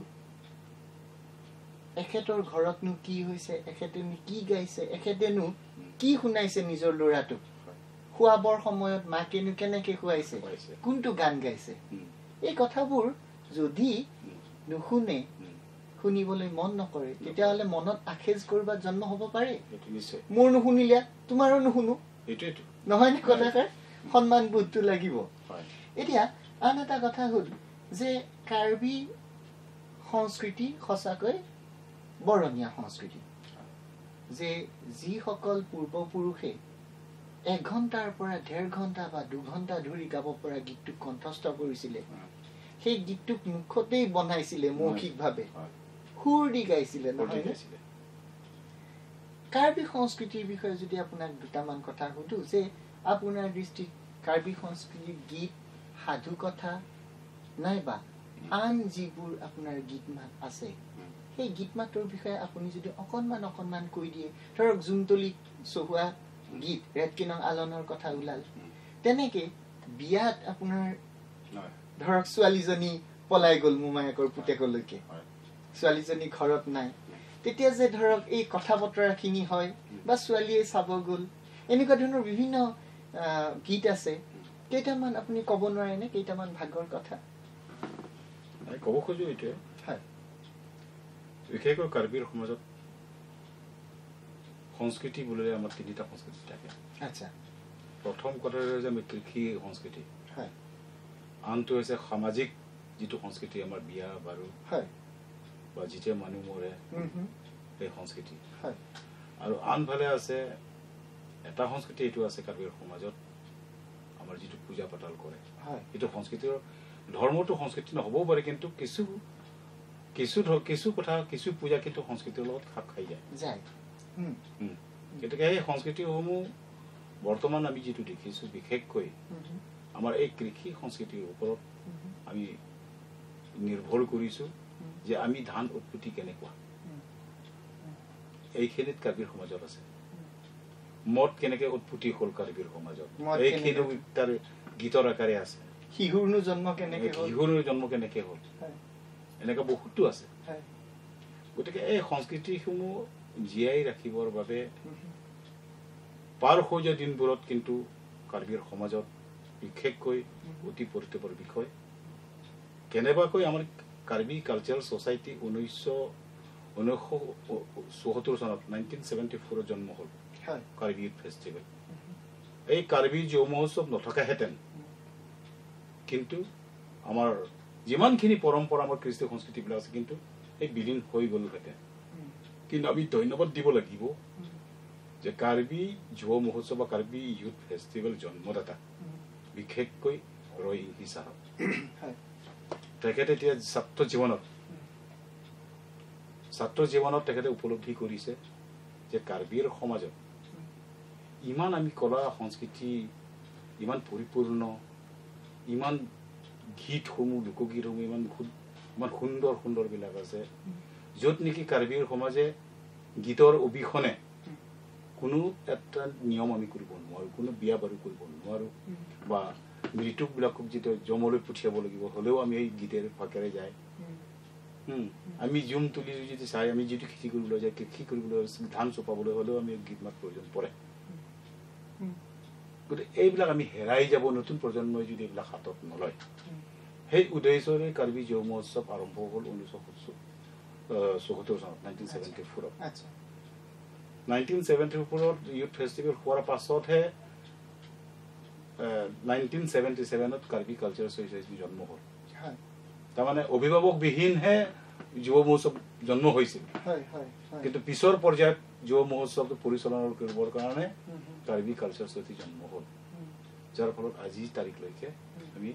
এখেতৰ ঘৰতনো কি হৈছে এখেতেনো কি গাইছে এখেতেনো কি শুনাইছে নিজৰ ল'ৰাটোক খুৱাবৰ সময়ত মাকেনো কেনেকে খুৱাইছে কোনটো গান গাইছে এই কথাবোৰ যদি নুশুনে শুনিবলৈ মন নকৰে তেতিয়াহ'লে মনত আখেজ কৰবাত জন্ম হ'ব পাৰে মোৰ নুশুনিলে তোমাৰো নুশুনো নহয় নে কথাষাৰ সন্মান বোধটো লাগিব এতিয়া আন এটা কথা হ'ল যে কাৰ্বি সংস্কৃতি সঁচাকৈ বৰণীয়া সংস্কৃতি যে যিসকল পূৰ্বপুৰুষে 1 ঘণ্টাৰ পৰা 1.5 ঘণ্টা বা 2 ঘণ্টা ধৰি গাব পৰা গীতটোক কণ্ঠস্থ কৰিছিলে সেই গীতটোক মুখতেই বনাইছিলে মৌখিকভাৱে সুৰ দি গাইছিলে নহয় কাৰ্বি সংস্কৃতিৰ বিষয়ে যদি আপোনাক দুটামান কথা সুধো যে আপোনাৰ দৃষ্টিত কাৰ্বি সংস্কৃতিৰ গীত সাধু কথা নাইবা আন যিবোৰ আপোনাৰ গীত মাত আছে সেই গীত মাতৰ বিষয়ে আপুনি যদি অকণমান কৈ দিয়ে ধৰক জুমতলি চহুৱা গীত ৰেডকিনং আলনৰ কথা ওলাল তেনেকে বিয়াত আপোনাৰ ধৰক ছোৱালীজনী পলাই গ'ল মোমায়েকৰ পুতেকলৈকে ছোৱালীজনী ঘৰত নাই তেতিয়া যে ধৰক এই কথা বতৰাখিনি হয় বা ছোৱালীয়ে চাব গ'ল এনেকুৱা ধৰণৰ বিভিন্ন গীত আছে কেইটামান আপুনি ক'ব নোৱাৰেনে কেইটামান ভাগৰ কথা ক'ব খোজো এইটোৱে হয় বিশেষকৈ কাৰ্বিৰ সমাজত সংস্কৃতি বুলিলে আমাৰ 3টা সংস্কৃতি থাকে আচ্ছা প্ৰথম কথাটো হৈছে আমি কৃষি সংস্কৃতি হয় আনটো হৈছে সামাজিক যিটো সংস্কৃতি আমাৰ বিয়া বাৰু হয় বা যেতিয়া মানুহ মৰে এই সংস্কৃতি হয় আৰু আনফালে আছে এটা সংস্কৃতি এইটো আছে কাৰ্বিৰ সমাজত আমাৰ যিটো পূজা পাতাল কৰে এইটো সংস্কৃতিৰ ধৰ্মটো সংস্কৃতি নহ'বও পাৰে কিন্তু কিছু কথা কিছু পূজা কিন্তু সংস্কৃতিৰ লগত খাপ খাই যায় গতিকে এই সংস্কৃতিসমূহ বৰ্তমান আমি যিটো দেখিছো বিশেষকৈ আমাৰ এই কৃষি সংস্কৃতিৰ ওপৰত আমি নিৰ্ভৰ কৰিছো যে আমি ধান উৎপত্তি কেনেকুৱা এইখিনিত কাৰ্বিৰ সমাজত আছে মদ কেনেকে উৎপত্তি হ'ল কাৰ্বিৰ সমাজত এইখিনি তাৰ গীতৰ আকাৰে আছে শিহুৰনো জন্ম কেনেকে হ'ল এনেকুৱা বহুতো আছে গতিকে এই সংস্কৃতিসমূহ জীয়াই ৰাখিবৰ বাবে পাৰ হৈ যোৱা দিনবোৰত কিন্তু কাৰ্বিৰ সমাজত বিশেষকৈ অতি পৰিতাপৰ বিষয় কেনেবাকৈ আমাৰ কাৰ্বি কালচাৰেল ছ'চাইটি 1974 চনত 1974 জন্ম হ'ল কাৰ্বি ইউথ ফেষ্টিভেল এই কাৰ্বি যুৱ মহোৎসৱ নথকাহেঁতেন কিন্তু আমাৰ যিমানখিনি পৰম্পৰা আমাৰ কৃষ্টি সংস্কৃতিবিলাক আছে কিন্তু এই বিলীন হৈ গ'লহেঁতেন কিন্তু আমি ধন্যবাদ দিব লাগিব যে কাৰ্বি যুৱ মহোৎসৱ বা কাৰ্বি ইউথ ফেষ্টিভেল জন্মদাতা বিশেষকৈ ৰয় ইংহি ছাৰক তেখেতে এতিয়া ছাত্ৰ জীৱনত তেখেতে উপলব্ধি কৰিছে যে কাৰ্বিৰ সমাজত ইমান আমি কলা সংস্কৃতি ইমান পৰিপূৰ্ণ ইমান গীতসমূহ লোকগীতসমূহ ইমান সুন্দৰবিলাক আছে য'ত নেকি কাৰ্বিৰ সমাজে গীতৰ অবিহনে কোনো এটা নিয়ম আমি কৰিব নোৱাৰোঁ কোনো বিয়া বাৰু কৰিব নোৱাৰোঁ বা মৃতকবিলাকক যেতিয়া জমলৈ পঠিয়াব লাগিব হ'লেও আমি এই গীতেৰ ফাকেৰে যায় আমি জুম তুলি যদি চাই আমি যিটো খেতি কৰিবলৈ যায় কৃষি কৰিবলৈ ধান চপাবলৈ হ'লেও আমি গীত মাত প্ৰয়োজন পৰে গতিকে এইবিলাক আমি হেৰাই যাব নতুন প্ৰজন্মই যদি এইবিলাক হাতত নলয় সেই উদ্দেশ্যৰে কাৰ্বি যুৱ মহোৎসৱ আৰম্ভ হ'ল 1974 চনত 1974 1974 ইউথ ফেষ্টিভেল হোৱাৰ পাছতহে 1977 কাৰ্বি কালচাৰেল ছ'চাইটি জন্ম হ'ল তাৰমানে অভিভাৱকবিহীনহে যুৱ মহোৎসৱ জন্ম হৈছিল কিন্তু পিছৰ পৰ্যায়ত যুৱ মহোৎসৱটো পৰিচালনা কৰিবৰ কাৰণে কাৰ্বি কালচাৰেল ছ'চাইটি জন্ম হ'ল যাৰ ফলত আজি তাৰিখলৈকে আমি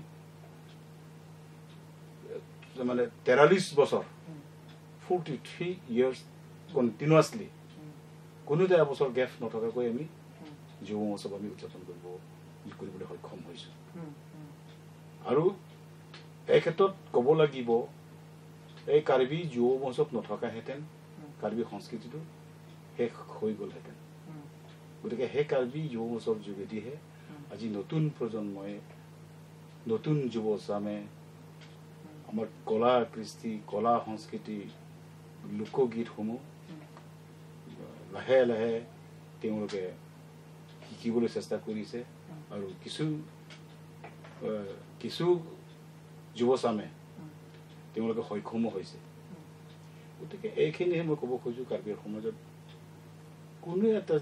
মানে 43 বছৰ 43 years কণ্টিনিউৱাছলি কোনো এটা বছৰ গেপ নথকাকৈ আমি যুৱ মহোৎসৱ আমি উদযাপন কৰিবলৈ সক্ষম হৈছোঁ আৰু এই ক্ষেত্ৰত ক'ব লাগিব এই কাৰ্বি যুৱ মহোৎসৱ নথকাহেঁতেন কাৰ্বি সংস্কৃতিটো শেষ হৈ গ'লহেঁতেন গতিকে সেই কাৰ্বি যুৱ মঞ্চৰ যোগেদিহে আজি নতুন প্ৰজন্মই নতুন যুৱচামে আমাৰ কলা কৃষ্টি কলা সংস্কৃতি লোকগীতসমূহ লাহে লাহে তেওঁলোকে শিকিবলৈ চেষ্টা কৰিছে আৰু কিছু যুৱচামে তেওঁলোকে সক্ষমো হৈছে গতিকে এইখিনিহে মই ক'ব খোজো কাৰ্বিৰ সমাজত কোনো এটা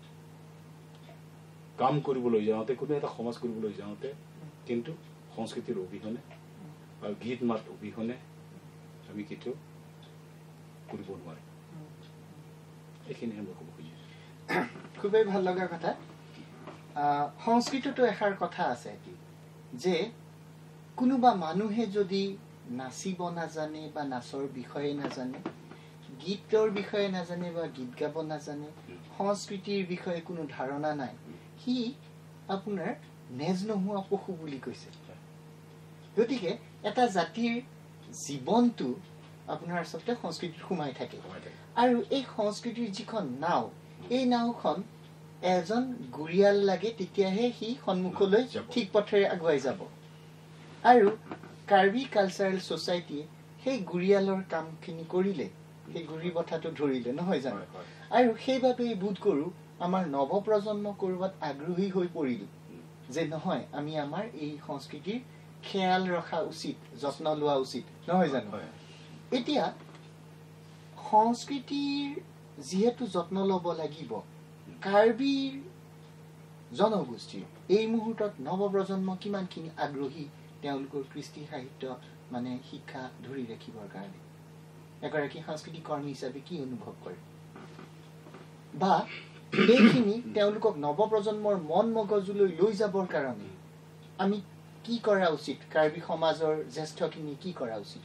কাম কৰিবলৈ যাওঁতে কোনো এটা সমাজ কৰিবলৈ যাওঁতে কিন্তু সংস্কৃতিৰ অবিহনে আৰু গীত মাত অবিহনে আমি কেতিয়াও কৰিব নোৱাৰিম এইখিনিহে মই ক'ব খুজিছোঁ খুবেই ভাল লগা কথা সংস্কৃততো এষাৰ কথা আছে যে কোনোবা মানুহে যদি নাচিব নাজানে বা নাচৰ বিষয়ে নাজানে গীতৰ বিষয়ে নাজানে বা গীত গাব নাজানে সংস্কৃতিৰ বিষয়ে কোনো ধাৰণা নাই সি আপোনাৰ নেজ নোহোৱা পশু বুলি কৈছে গতিকে এটা জাতিৰ জীৱনটো আপোনাৰ আচলতে সংস্কৃতিত সোমাই থাকে আৰু এই সংস্কৃতিৰ যিখন নাও এই নাওখন এজন গুৰিয়াল লাগে তেতিয়াহে সি সন্মুখলৈ ঠিক পথেৰে আগুৱাই যাব আৰু কাৰ্বি কালচাৰেল ছ'চাইটিয়ে সেই গুৰিয়ালৰ কামখিনি কৰিলে সেই গুৰি বঠাটো ধৰিলে নহয় জানো আৰু সেইবাবেই বোধ কৰোঁ আমাৰ নৱপ্ৰজন্ম ক'ৰবাত আগ্ৰহী হৈ পৰিল যে নহয় আমি আমাৰ এই সংস্কৃতিৰ খেয়াল ৰখা উচিত যত্ন লোৱা উচিত নহয় জানো এতিয়া সংস্কৃতিৰ যিহেতু যত্ন ল'ব লাগিব কাৰ্বিৰ জনগোষ্ঠীৰ এই মুহূৰ্তত নৱপ্ৰজন্ম কিমানখিনি আগ্ৰহী তেওঁলোকৰ কৃষ্টি সাহিত্য মানে শিক্ষা ধৰি ৰাখিবৰ কাৰণে এগৰাকী সাংস্কৃতিক কৰ্মী হিচাপে কি অনুভৱ কৰে বা এইখিনি তেওঁলোকক নৱপ্ৰজন্মৰ মন মগজুলৈ লৈ যাবৰ কাৰণে আমি কি কৰা উচিত কাৰ্বি সমাজৰ জ্যেষ্ঠখিনি কি কৰা উচিত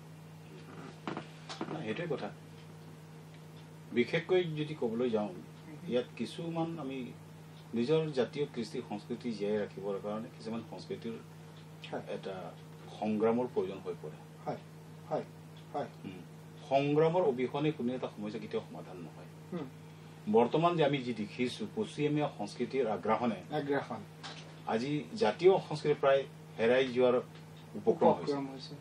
সেইটোৱে কথা বিশেষকৈ যদি ক'বলৈ যাওঁ ইয়াত কিছুমান আমি নিজৰ জাতীয় কৃষ্টি সংস্কৃতি জীয়াই ৰাখিবৰ কাৰণে কিছুমান সংস্কৃতিৰ এটা সংগ্ৰামৰ প্ৰয়োজন হৈ পৰে সংগ্ৰামৰ অবিহনে কোনো এটা সমস্যা কেতিয়াও সমাধান নহয় বৰ্তমান যে আমি যি দেখিছোঁ পশ্চিমীয়া সংস্কৃতিৰ আগ্ৰাসনে আজি জাতীয় সংস্কৃতি প্ৰায় হেৰাই যোৱাৰ উপক্ৰম হৈছে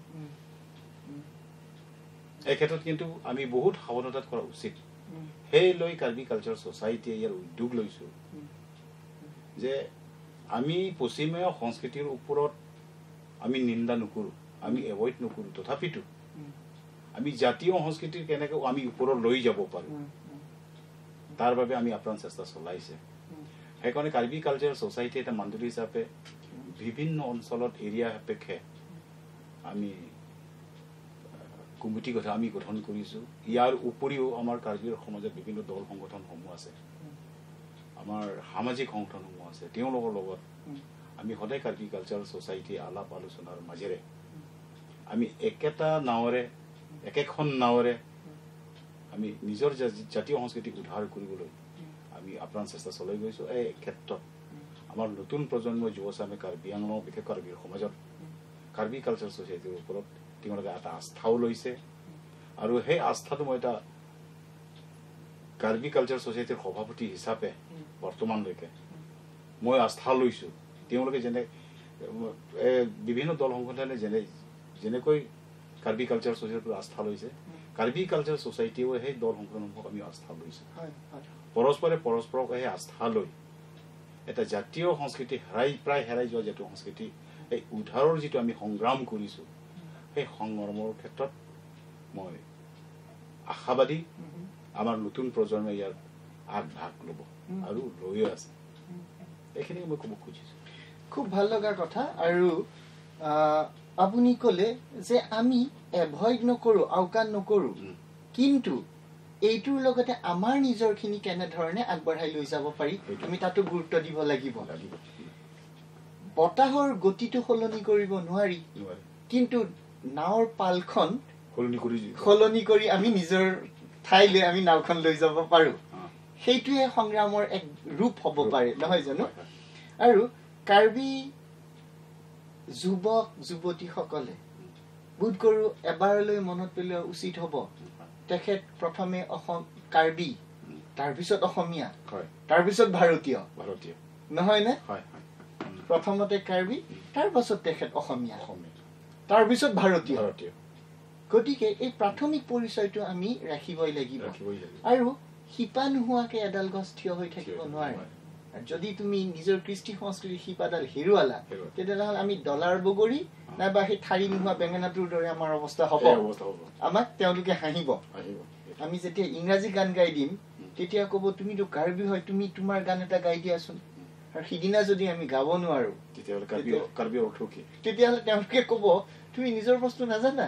এই ক্ষেত্ৰত কিন্তু আমি বহুত সাৱধানতা কৰা উচিত সেই লৈ কাৰ্বি কালচাৰ ছ'চাইটিয়ে ইয়াৰ উদ্যোগ লৈছোঁ যে আমি পশ্চিমীয়া সংস্কৃতিৰ ওপৰত আমি নিন্দা নকৰোঁ আমি এভইড নকৰোঁ তথাপিতো আমি জাতীয় সংস্কৃতিৰ কেনেকৈ আমি ওপৰত লৈ যাব পাৰোঁ তাৰ বাবে আমি আপ্ৰাণ চেষ্টা চলাইছে সেইকাৰণে কাৰ্বি কালচাৰ ছ'চাইটি এটা মাণ্ডলী হিচাপে বিভিন্ন অঞ্চলত এৰিয়া সাপেক্ষে আমি কমিটি কথা আমি গঠন কৰিছোঁ ইয়াৰ উপৰিও আমাৰ কাৰ্বিৰ সমাজত বিভিন্ন দল সংগঠনসমূহ আছে আমাৰ সামাজিক সংগঠনসমূহ আছে তেওঁলোকৰ লগত আমি সদায় কাৰ্বি কালচাৰ ছ'চাইটি আলাপ আলোচনাৰ মাজেৰে আমি একেখন নাৱেৰে আমি নিজৰ জাতীয় সংস্কৃতিক উদ্ধাৰ কৰিবলৈ আমি আপ্ৰাণ চেষ্টা চলাই গৈছোঁ এই ক্ষেত্ৰত আমাৰ নতুন প্ৰজন্মৰ যুৱচামে কাৰ্বি আংলং বিশেষ কাৰ্বিৰ সমাজত কাৰ্বি কালচাৰ ছ'চাইটিৰ ওপৰত তেওঁলোকে এটা আস্থাও লৈছে আৰু সেই আস্থাটো মই এটা কাৰ্বি কালচাৰ ছ'চাইটিৰ সভাপতি হিচাপে বৰ্তমানলৈকে মই আস্থা লৈছোঁ তেওঁলোকে যেনে বিভিন্ন দল সংগঠনে যেনেকৈ কাৰ্বি কালচাৰ ছ'চাইটিৰ আস্থা লৈছে কাৰ্বি কালচাৰ ছ'চাইটিয়েও সেই দল সংগঠনসমূহক আমি আস্থা লৈছোঁ পৰস্পৰে পৰস্পৰক সেই আস্থা লৈ এটা জাতীয় সংস্কৃতি প্ৰায় হেৰাই যোৱা জাতীয় সংস্কৃতি এই উদ্ধাৰৰ যিটো আমি সংগ্ৰাম কৰিছোঁ সেই সংগ্ৰামৰ ক্ষেত্ৰত মই আশাবাদী আমাৰ নতুন প্ৰজন্মই ইয়াৰ আগভাগ ল'ব আৰু লৈও আছে এইখিনি মই ক'ব খুজিছোঁ খুব ভাল লগা কথা আৰু আপুনি ক'লে যে আমি এভইড নকৰোঁ আওকাণ নকৰোঁ কিন্তু এইটোৰ লগতে আমাৰ নিজৰখিনি কেনেধৰণে আগবঢ়াই লৈ যাব পাৰি আমি তাতো গুৰুত্ব দিব লাগিব বতাহৰ গতিটো সলনি কৰিব নোৱাৰি কিন্তু নাওৰ পালখন সলনি কৰি আমি নিজৰ ঠাইলৈ আমি নাওখন লৈ যাব পাৰোঁ সেইটোৱে সংগ্ৰামৰ এক ৰূপ হ'ব পাৰে নহয় জানো আৰু কাৰ্বি যুৱক যুৱতীসকলে বোধ কৰোঁ এবাৰলৈ মনত পেলোৱা উচিত হ'ব তেখেত প্ৰথমে অসম কাৰ্বি তাৰপিছত অসমীয়া হয় তাৰপিছত ভাৰতীয় ভাৰতীয় নহয় নে হয় প্ৰথমতে কাৰ্বি তাৰপাছত তেখেত অসমীয়া অসমীয়া তাৰপিছত ভাৰতীয় ভাৰতীয় গতিকে এই প্ৰাথমিক পৰিচয়টো আমি ৰাখিবই লাগিব আৰু শিপা নোহোৱাকে এডাল গছ থিয় হৈ থাকিব নোৱাৰে যদি তুমি নিজৰ কৃষ্টি সংস্কৃতিৰ শিপাডাল হেৰুৱালা তেতিয়াহ'লে আমি ডলাৰ বগৰী নাইবা সেই ঠাৰি নোহোৱা বেঙেনাটোৰ দৰে আমাৰ অৱস্থা হ'ব আমাক তেওঁলোকে হাঁহিব আমি যেতিয়া ইংৰাজী গান গাই দিম তেতিয়া ক'ব তুমিতো কাৰ্বি হয় তুমি তোমাৰ গান এটা গাই দিয়াচোন আৰু সিদিনা যদি আমি গাব নোৱাৰো তেতিয়াহ'লে তেওঁলোকে ক'ব তুমি নিজৰ বস্তু নাজানা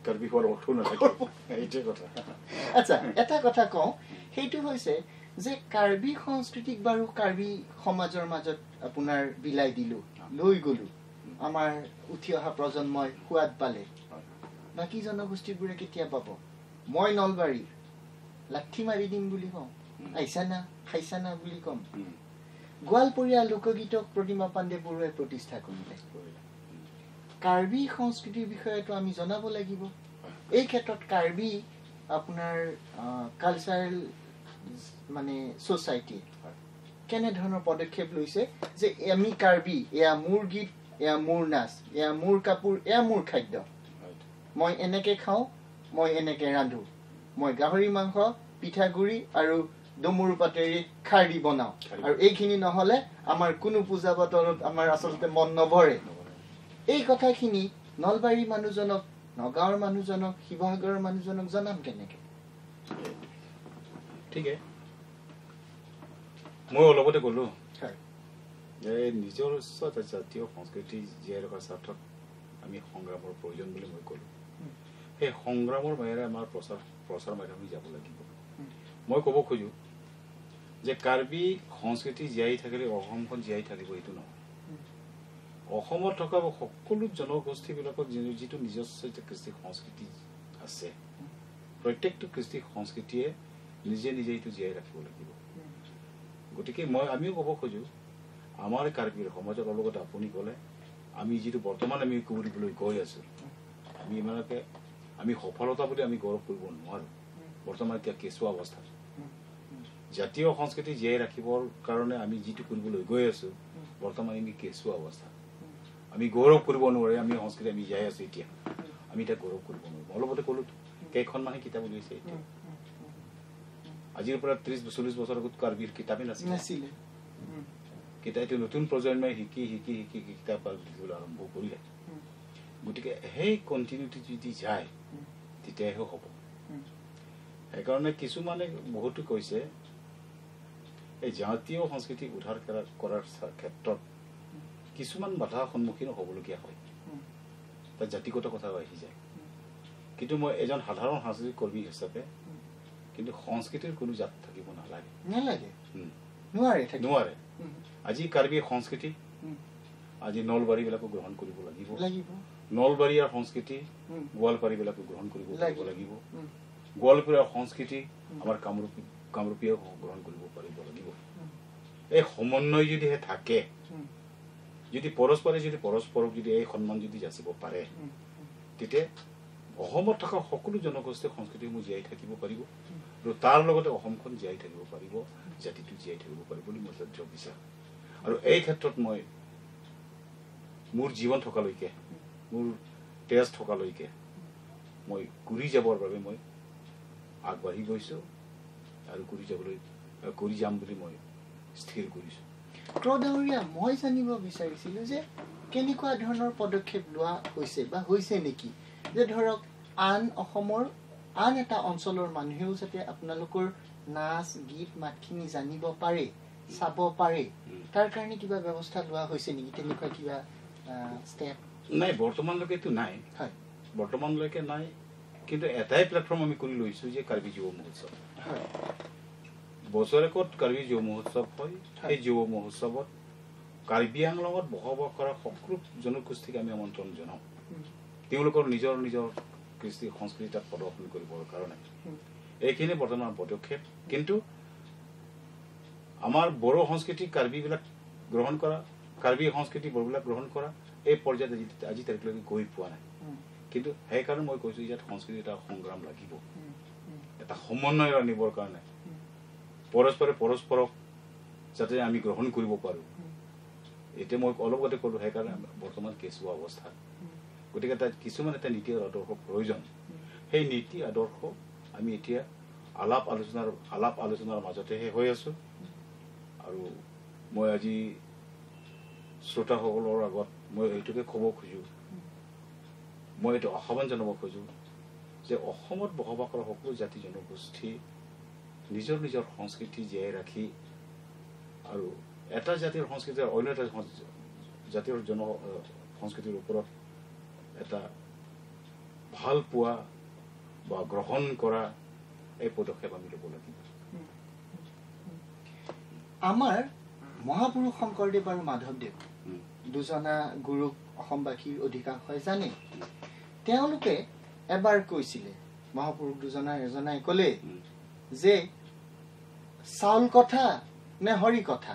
আচ্ছা এটা কথা কওঁ সেইটো হৈছে যে কাৰ্বি সংস্কৃতিক বাৰু কাৰ্বি সমাজৰ মাজত আপোনাৰ বিলাই দিলো লৈ গলো আমাৰ উঠি অহা প্ৰজন্মই সোৱাদ পালে বাকী জনগোষ্ঠীবোৰে কেতিয়া পাব মই নলবাৰী লাঠি মাৰি দিম বুলি কওঁ আইছানা খাইছানা বুলি কম গোৱালপৰীয়া লোকগীতক প্ৰতিমা পাণ্ডে বৰুৱাই প্ৰতিষ্ঠা কৰিলে কাৰ্বি সংস্কৃতিৰ বিষয়েতো আমি জনাব লাগিব এই ক্ষেত্ৰত কাৰ্বি আপোনাৰ কালচাৰেল মানে সোসাইটি কেনে ধৰণৰ পদক্ষেপ লৈছে যে আমি কাৰ্বি এয়া মোৰ গীত এয়া মোৰ নাচ এয়া মোৰ কাপোৰ এয়া মোৰ খাদ্য মই এনেকে খাওঁ মই এনেকে ৰান্ধো মই গাহৰি মাংস পিঠাগুৰি আৰু ডমৰু পাতেৰে খাৰ দি বনাওঁ আৰু এইখিনি নহ'লে আমাৰ কোনো পূজা পাতলত আমাৰ আচলতে মন নভৰে এই কথাখিনি নলবাৰী মানুহজনক নগাঁৱৰ মানুহজনক শিৱসাগৰৰ মানুহজনক জনাম কেনেকে ঠিকে মই অলপতে ক'লো যে নিজৰ জাতীয় সংস্কৃতি জীয়াই ৰখাৰ স্বাৰ্থত আমি সংগ্ৰামৰ প্ৰয়োজন বুলি মই ক'লো সেই সংগ্ৰামৰ বাহিৰে আমাৰ প্ৰচাৰ মাধ্যমে যাব লাগিব মই ক'ব খোজো যে কাৰ্বি সংস্কৃতি জীয়াই থাকিলে অসমখন জীয়াই থাকিব এইটো নহয় অসমত থকা সকলো জনগোষ্ঠীবিলাকৰ যিটো নিজস্ব কৃষ্টি সংস্কৃতি আছে প্ৰত্যেকটো কৃষ্টি সংস্কৃতিয়ে নিজে নিজে এইটো জীয়াই ৰাখিব লাগিব গতিকে আমিও ক'ব খোজো আমাৰ কাৰ্বিৰ সমাজৰ লগত আপুনি ক'লে আমি যিটো বৰ্তমান আমি কৰিবলৈ গৈ আছো আমি ইমানকে আমি সফলতা বুলি আমি গৌৰৱ কৰিব নোৱাৰো বৰ্তমান এতিয়া কেঁচুৱা অৱস্থাত জাতীয় সংস্কৃতি জীয়াই ৰাখিবৰ কাৰণে আমি যিটো কৰিবলৈ গৈ আছো বৰ্তমান আমি কেঁচুৱা অৱস্থা আমি গৌৰৱ কৰিব নোৱাৰে আমি সংস্কৃতি আমি জীয়াই আছো এতিয়া আমি এতিয়া গৌৰৱ কৰিব নোৱাৰো অলপতে ক'লো কেইখনমানে কিতাপ উলিয়াইছে এতিয়া আজিৰ পৰা 30-40 বছৰ আগত কাৰ্বিৰ কিতাপেই নাছিলে কিতাপটো নতুন প্ৰজন্মই শিকি শিকি শিকি কিতাপ লিখিবলৈ আৰম্ভ কৰিলে গতিকে সেই কণ্টিনিউটি যদি যায় তেতিয়াহে হ'ব সেইকাৰণে কিছুমানে বহুতো কৈছে এই জাতীয় সংস্কৃতি উদ্ধাৰ কৰাৰ ক্ষেত্ৰত কিছুমান বাধাৰ সন্মুখীন হ'বলগীয়া হয় তাৰ জাতিগত কথা আহি যায় কিন্তু মই এজন সাধাৰণ সাংস্কৃতিক কৰ্মী হিচাপে কিন্তু সংস্কৃতিৰ কোনো জাত থাকিব নালাগে নোৱাৰে আজি কাৰ্বি সংস্কৃতি আজি নলবাৰীবিলাকো গ্ৰহণ কৰিব লাগিব নলবাৰীয়াৰ সংস্কৃতি গোৱালপাৰীবিলাকো গ্ৰহণ কৰিব লাগিব গোৱালপাৰীয়াৰ সংস্কৃতি আমাৰ কামৰূপীয় গ্ৰহণ কৰিব পাৰিব লাগিব এই সমন্বয় যদিহে থাকে যদি পৰস্পৰক যদি এই সন্মান যদি যাচিব পাৰে তেতিয়া অসমত থকা সকলো জনগোষ্ঠীৰ সংস্কৃতিসমূহ জীয়াই থাকিব পাৰিব আৰু তাৰ লগতে অসমখন জীয়াই থাকিব পাৰিব জাতিটো জীয়াই থাকিব পাৰিব বুলি মই দৃঢ় বিশ্বাস আৰু এই ক্ষেত্ৰত মই মোৰ জীৱন থকালৈকে মোৰ তেজ থকালৈকে মই ঘূৰি যাবৰ বাবে মই আগবাঢ়ি গৈছো আৰু ঘূৰি যাম বুলি মই স্থিৰ কৰিছো ক্ৰডাউৰীয়া মই জানিব বিচাৰিছিলো যে কেনেকুৱা ধৰণৰ পদক্ষেপ লোৱা হৈছে বা হৈছে নেকি যে ধৰক অসমৰ আন এটা অঞ্চলৰ মানুহেও যাতে আপোনালোকৰ নাচ গীত মাতখিনি জানিব পাৰে চাব পাৰে তাৰ কাৰণে কিবা ব্যৱস্থা লোৱা হৈছে নেকি তেনেকুৱা কিবা ষ্টেপ নাই বৰ্তমানলৈকেতো নাই বৰ্তমানলৈকে নাই কিন্তু এটাই প্লেটফৰ্ম আমি কৰি লৈছো যে কাৰ্বি যুৱ মহোৎসৱ বছৰেকত কাৰ্বি যুৱ মহোৎসৱ হয় সেই যুৱ মহোৎসৱত কাৰ্বি আংলঙত বসবাস কৰা সকলো জনগোষ্ঠীক আমি আমন্ত্ৰণ জনাওঁ তেওঁলোকৰ নিজৰ নিজৰ কৃষ্টি সংস্কৃতি তাত প্ৰদৰ্শন কৰিবৰ কাৰণে এইখিনি বৰ্তমান পদক্ষেপ কিন্তু আমাৰ বড়ো সংস্কৃতি কাৰ্বিবিলাক গ্ৰহণ কৰা কাৰ্বি সংস্কৃতি বড়োবিলাক গ্ৰহণ কৰা এই পৰ্যায়ত আজি তাৰিখলৈকে গৈ পোৱা নাই কিন্তু সেইকাৰণে মই কৈছো ইয়াত সংস্কৃতি এটা সংগ্ৰাম লাগিব এটা সমন্বয় আনিবৰ কাৰণে পৰস্পৰে পৰস্পৰক যাতে আমি গ্ৰহণ কৰিব পাৰোঁ এতিয়া মই অলপ আগতে ক'লোঁ সেইকাৰণে বৰ্তমান কেঁচুৱা অৱস্থা গতিকে তাত কিছুমান এটা নীতি আৰু আদৰ্শ প্ৰয়োজন সেই নীতি আদৰ্শ আমি এতিয়া আলাপ আলোচনাৰ মাজতেহে হৈ আছোঁ আৰু মই আজি শ্ৰোতাসকলৰ আগত মই এইটোকে ক'ব খোজোঁ মই এইটো আহ্বান জনাব খোজোঁ যে অসমত বসবাস কৰা সকলো জাতি জনগোষ্ঠী নিজৰ নিজৰ সংস্কৃতি জীয়াই ৰাখি আৰু এটা জাতিৰ সংস্কৃতি অন্য এটা জাতিৰ সংস্কৃতিৰ ওপৰত এটা ভাল পোৱা বা গ্ৰহণ কৰা এই পদক্ষেপ আমি ল'ব লাগিব আমাৰ মহাপুৰুষ শংকৰদেৱ আৰু মাধৱদেৱ দুজনা গুৰুক অসমবাসীৰ অধিকাংশই জানে তেওঁলোকে এবাৰ কৈছিলে মহাপুৰুষ দুজনা এজনাই ক'লে যে চাউল কথা নে হৰি কথা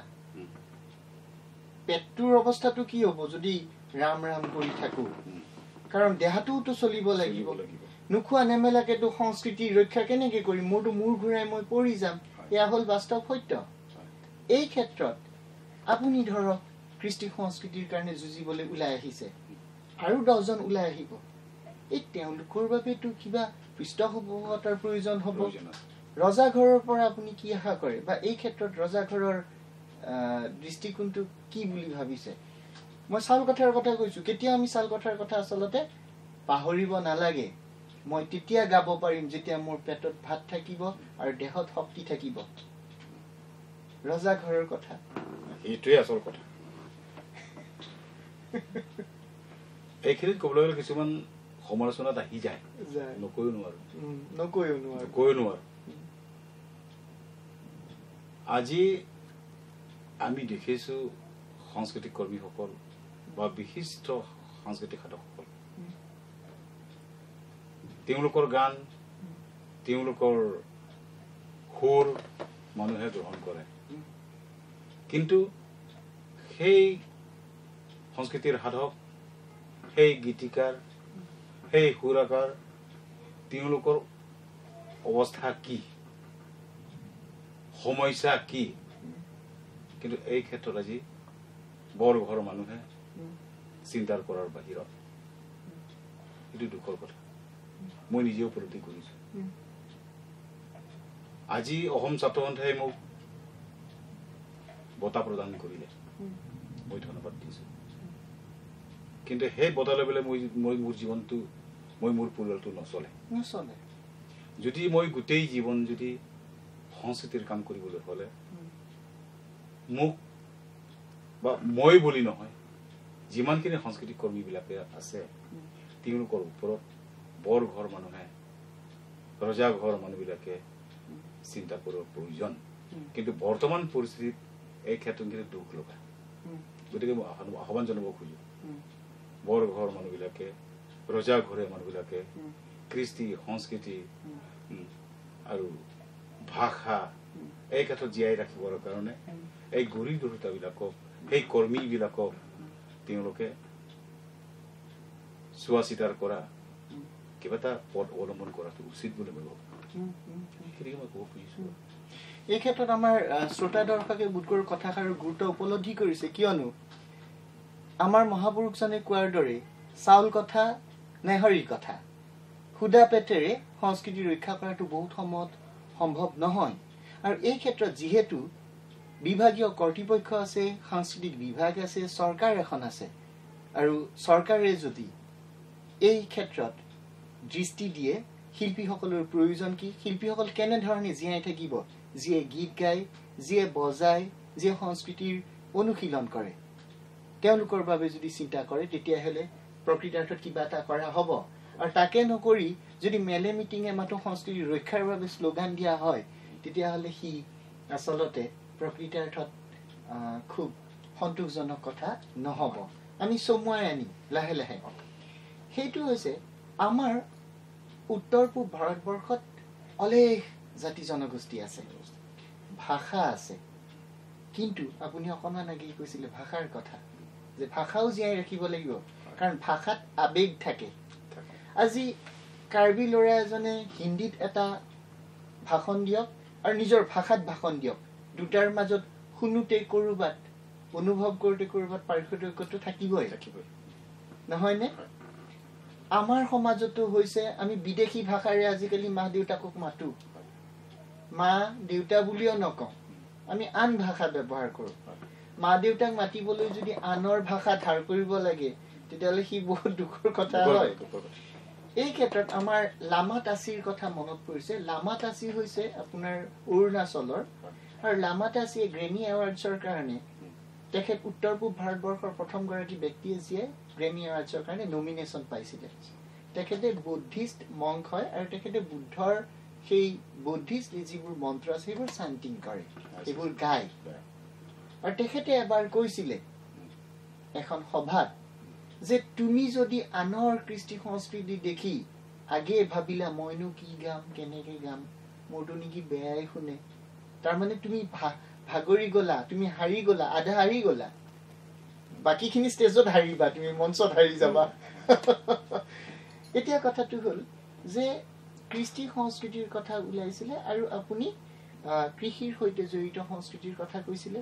পেটটোৰ অৱস্থাটো কি হ'ব যদি ৰাম ৰাম কৰি থাকো কাৰণ দেহাটোতো চলিব লাগিব নোখোৱা নেমেলাকেতো সংস্কৃতি ৰক্ষা কেনেকে কৰিম মোৰতো মূৰ ঘূৰাই মই পৰি যাম এয়া হ'ল বাস্তৱ সত্য এই ক্ষেত্ৰত আপুনি ধৰক কৃষ্টি সংস্কৃতিৰ কাৰণে যুঁজিবলৈ ওলাই আহিছে আৰু 10 জন ওলাই আহিব এই তেওঁলোকৰ বাবেতো কিবা পৃষ্ঠপোষকতাৰ প্ৰয়োজন হ'ব ৰজাঘৰৰ পৰা আপুনি কি আশা কৰে বা এই ক্ষেত্ৰত ৰজাঘৰৰ দৃষ্টিকোণটো কি বুলি ভাবিছে মই চাউল কথাৰ কথা কৈছো কেতিয়া আমি চাউল কথাৰ কথা আচলতে পাহৰিব নালাগে মই তেতিয়া গাব পাৰিম যেতিয়া মোৰ পেটত ভাত থাকিব আৰু দেহত শক্তি থাকিব ৰজাঘৰৰ কথা এইটোৱে আচল কথা এইখিনিত ক'বলৈ গ'লে কিছুমান সমালোচনাত আহি যায় নকৈও নোৱাৰো আজি আমি দেখিছোঁ সাংস্কৃতিক কৰ্মীসকল বা বিশিষ্ট সাংস্কৃতিক সাধকসকল তেওঁলোকৰ গান তেওঁলোকৰ সুৰ মানুহে গ্ৰহণ কৰে কিন্তু সেই সংস্কৃতিৰ সাধক সেই গীতিকাৰ সেই সুৰাকাৰ তেওঁলোকৰ অৱস্থা কি সমস্যা কি কিন্তু এই ক্ষেত্ৰত আজি বৰ ঘৰৰ মানুহে চিন্তাৰ কৰাৰ বাহিৰত এইটো দুখৰ কথা মই নিজে উপলব্ধি কৰিছোঁ আজি অসম ছাত্ৰ সন্থাই মোক বঁটা প্ৰদান কৰিলে মই ধন্যবাদ দিছোঁ কিন্তু সেই বঁটা লৈ পেলাই মই মোৰ জীৱনটো মই মোৰ পৰিয়ালটো নচলে যদি মই গোটেই জীৱন যদি সংস্কৃতিৰ কাম কৰিবলৈ হ'লে মোক বা মই বুলি নহয় যিমানখিনি সাংস্কৃতিক কৰ্মীবিলাকে আছে তেওঁলোকৰ ওপৰত বৰ ঘৰ মানুহে ৰজা ঘৰ মানুহবিলাকে চিন্তা কৰাৰ প্ৰয়োজন কিন্তু বৰ্তমান পৰিস্থিতিত এই ক্ষেত্ৰত কিন্তু দুখ লগা গতিকে মই আহ্বান জনাব খোজো বৰ ঘৰ মানুহবিলাকে ৰজা ঘৰে মানুহবিলাকে কৃষ্টি সংস্কৃতি আৰু ভাষা এই ক্ষেত্ৰত জীয়াই ৰাখিবৰ কাৰণে এই গুৰি দুৰ্বৃত্তবিলাকক সেই কৰ্মীবিলাকক তেওঁলোকে চোৱা চিতাৰ কৰা কিবা এটা পথ অৱলম্বন কৰাটো উচিত বুলি মই ভাবোঁ সেইটোকে মই ক'ব খুজিছোঁ এই ক্ষেত্ৰত আমাৰ শ্ৰোতা দৰ্শকে বোধকৰো কথাষাৰৰ গুৰুত্ব উপলব্ধি কৰিছে কিয়নো আমাৰ মহাপুৰুষজনে কোৱাৰ দৰে চাউল কথা নে হৰি কথা সুদা পেটেৰে সংস্কৃতি ৰক্ষা কৰাটো বহুত সময়ত সম্ভৱ নহয় আৰু এই ক্ষেত্ৰত যিহেতু বিভাগীয় কৰ্তৃপক্ষ আছে সাংস্কৃতিক বিভাগ আছে চৰকাৰ এখন আছে আৰু চৰকাৰে যদি এই ক্ষেত্ৰত দৃষ্টি দিয়ে শিল্পীসকলৰ প্ৰয়োজন কি শিল্পীসকল কেনেধৰণে জীয়াই থাকিব যিয়ে গীত গায় যিয়ে বজায় যিয়ে সংস্কৃতিৰ অনুশীলন কৰে তেওঁলোকৰ বাবে যদি চিন্তা কৰে তেতিয়াহ'লে প্ৰকৃতাৰ্থত কিবা এটা কৰা হ'ব আৰু তাকে নকৰি যদি মেলে মিটিঙে মাত্ৰ সংস্কৃতি ৰক্ষাৰ বাবে শ্লোগান দিয়া হয় তেতিয়াহ'লে সি আচলতে প্ৰকৃতাৰ্থত খুব সন্তোষজনক কথা নহ'ব আমি চমুৱাই আনি লাহে লাহে সেইটো হৈছে আমাৰ উত্তৰ পূব ভাৰতবৰ্ষত অলেখ জাতি জনগোষ্ঠী আছে ভাষা আছে কিন্তু আপুনি অকণমান আগেয়ে কৈছিলে ভাষাৰ কথা যে ভাষাও জীয়াই ৰাখিব লাগিব কাৰণ ভাষাত আবেগ থাকে আজি কাৰ্বি ল'ৰা এজনে হিন্দীত এটা ভাষণ দিয়ক আৰু নিজৰ ভাষাত ভাষণ দিয়ক দুটাৰ মাজত শুনোতে কৰবাত অনুভৱ কৰোঁতে কৰবাত পাৰ্থক্যটো থাকিবই নহয়নে আমাৰ সমাজতো হৈছে আমি বিদেশী ভাষাৰে আজিকালি মা দেউতাকক মাতো মা দেউতা বুলিও নকওঁ আমি আন ভাষা ব্যৱহাৰ কৰোঁ মা দেউতাক মাতিবলৈ যদি আনৰ ভাষা ধাৰ কৰিব লাগে তেতিয়াহ'লে সি বহুত দুখৰ কথা হয় এই ক্ষেত্ৰত আমাৰ লামাতাচিৰ কথা মনত পৰিছে লামাতাচি হৈছে আপোনাৰ অৰুণাচলৰ আৰু লামাতাচিয়ে গ্ৰেমি এৱাৰ্ডছৰ কাৰণে তেখেত উত্তৰ পূব ভাৰতবৰ্ষৰ প্ৰথমগৰাকী ব্যক্তিয়ে যিয়ে গ্ৰেমি এৱাৰ্ডছৰ কাৰণে নমিনেশ্যন পাইছিলে তেখেতে বুদ্ধিষ্ট মংক হয় আৰু তেখেতে বুদ্ধৰ সেই বুদ্ধিষ্ট যিবোৰ মন্ত্ৰ আছে সেইবোৰ চান্টিং কৰে সেইবোৰ গায় আৰু তেখেতে এবাৰ কৈছিলে এখন সভাত যে তুমি যদি আনৰ কৃষ্টি সংস্কৃতি দেখি আগে ভাবিলা মইনো কি গাম কেনেকে গাম মোৰতো নেকি বেয়াই শুনে তাৰমানে তুমি ভাগৰি গলা তুমি হাৰি গলা আধা হাৰি গলা বাকীখিনি ষ্টেজত হাৰিবা তুমি মঞ্চত হাৰি যাবা এতিয়া কথাটো হ'ল যে কৃষ্টি সংস্কৃতিৰ কথা ওলাইছিলে আৰু আপুনি কৃষিৰ সৈতে জড়িত সংস্কৃতিৰ কথা কৈছিলে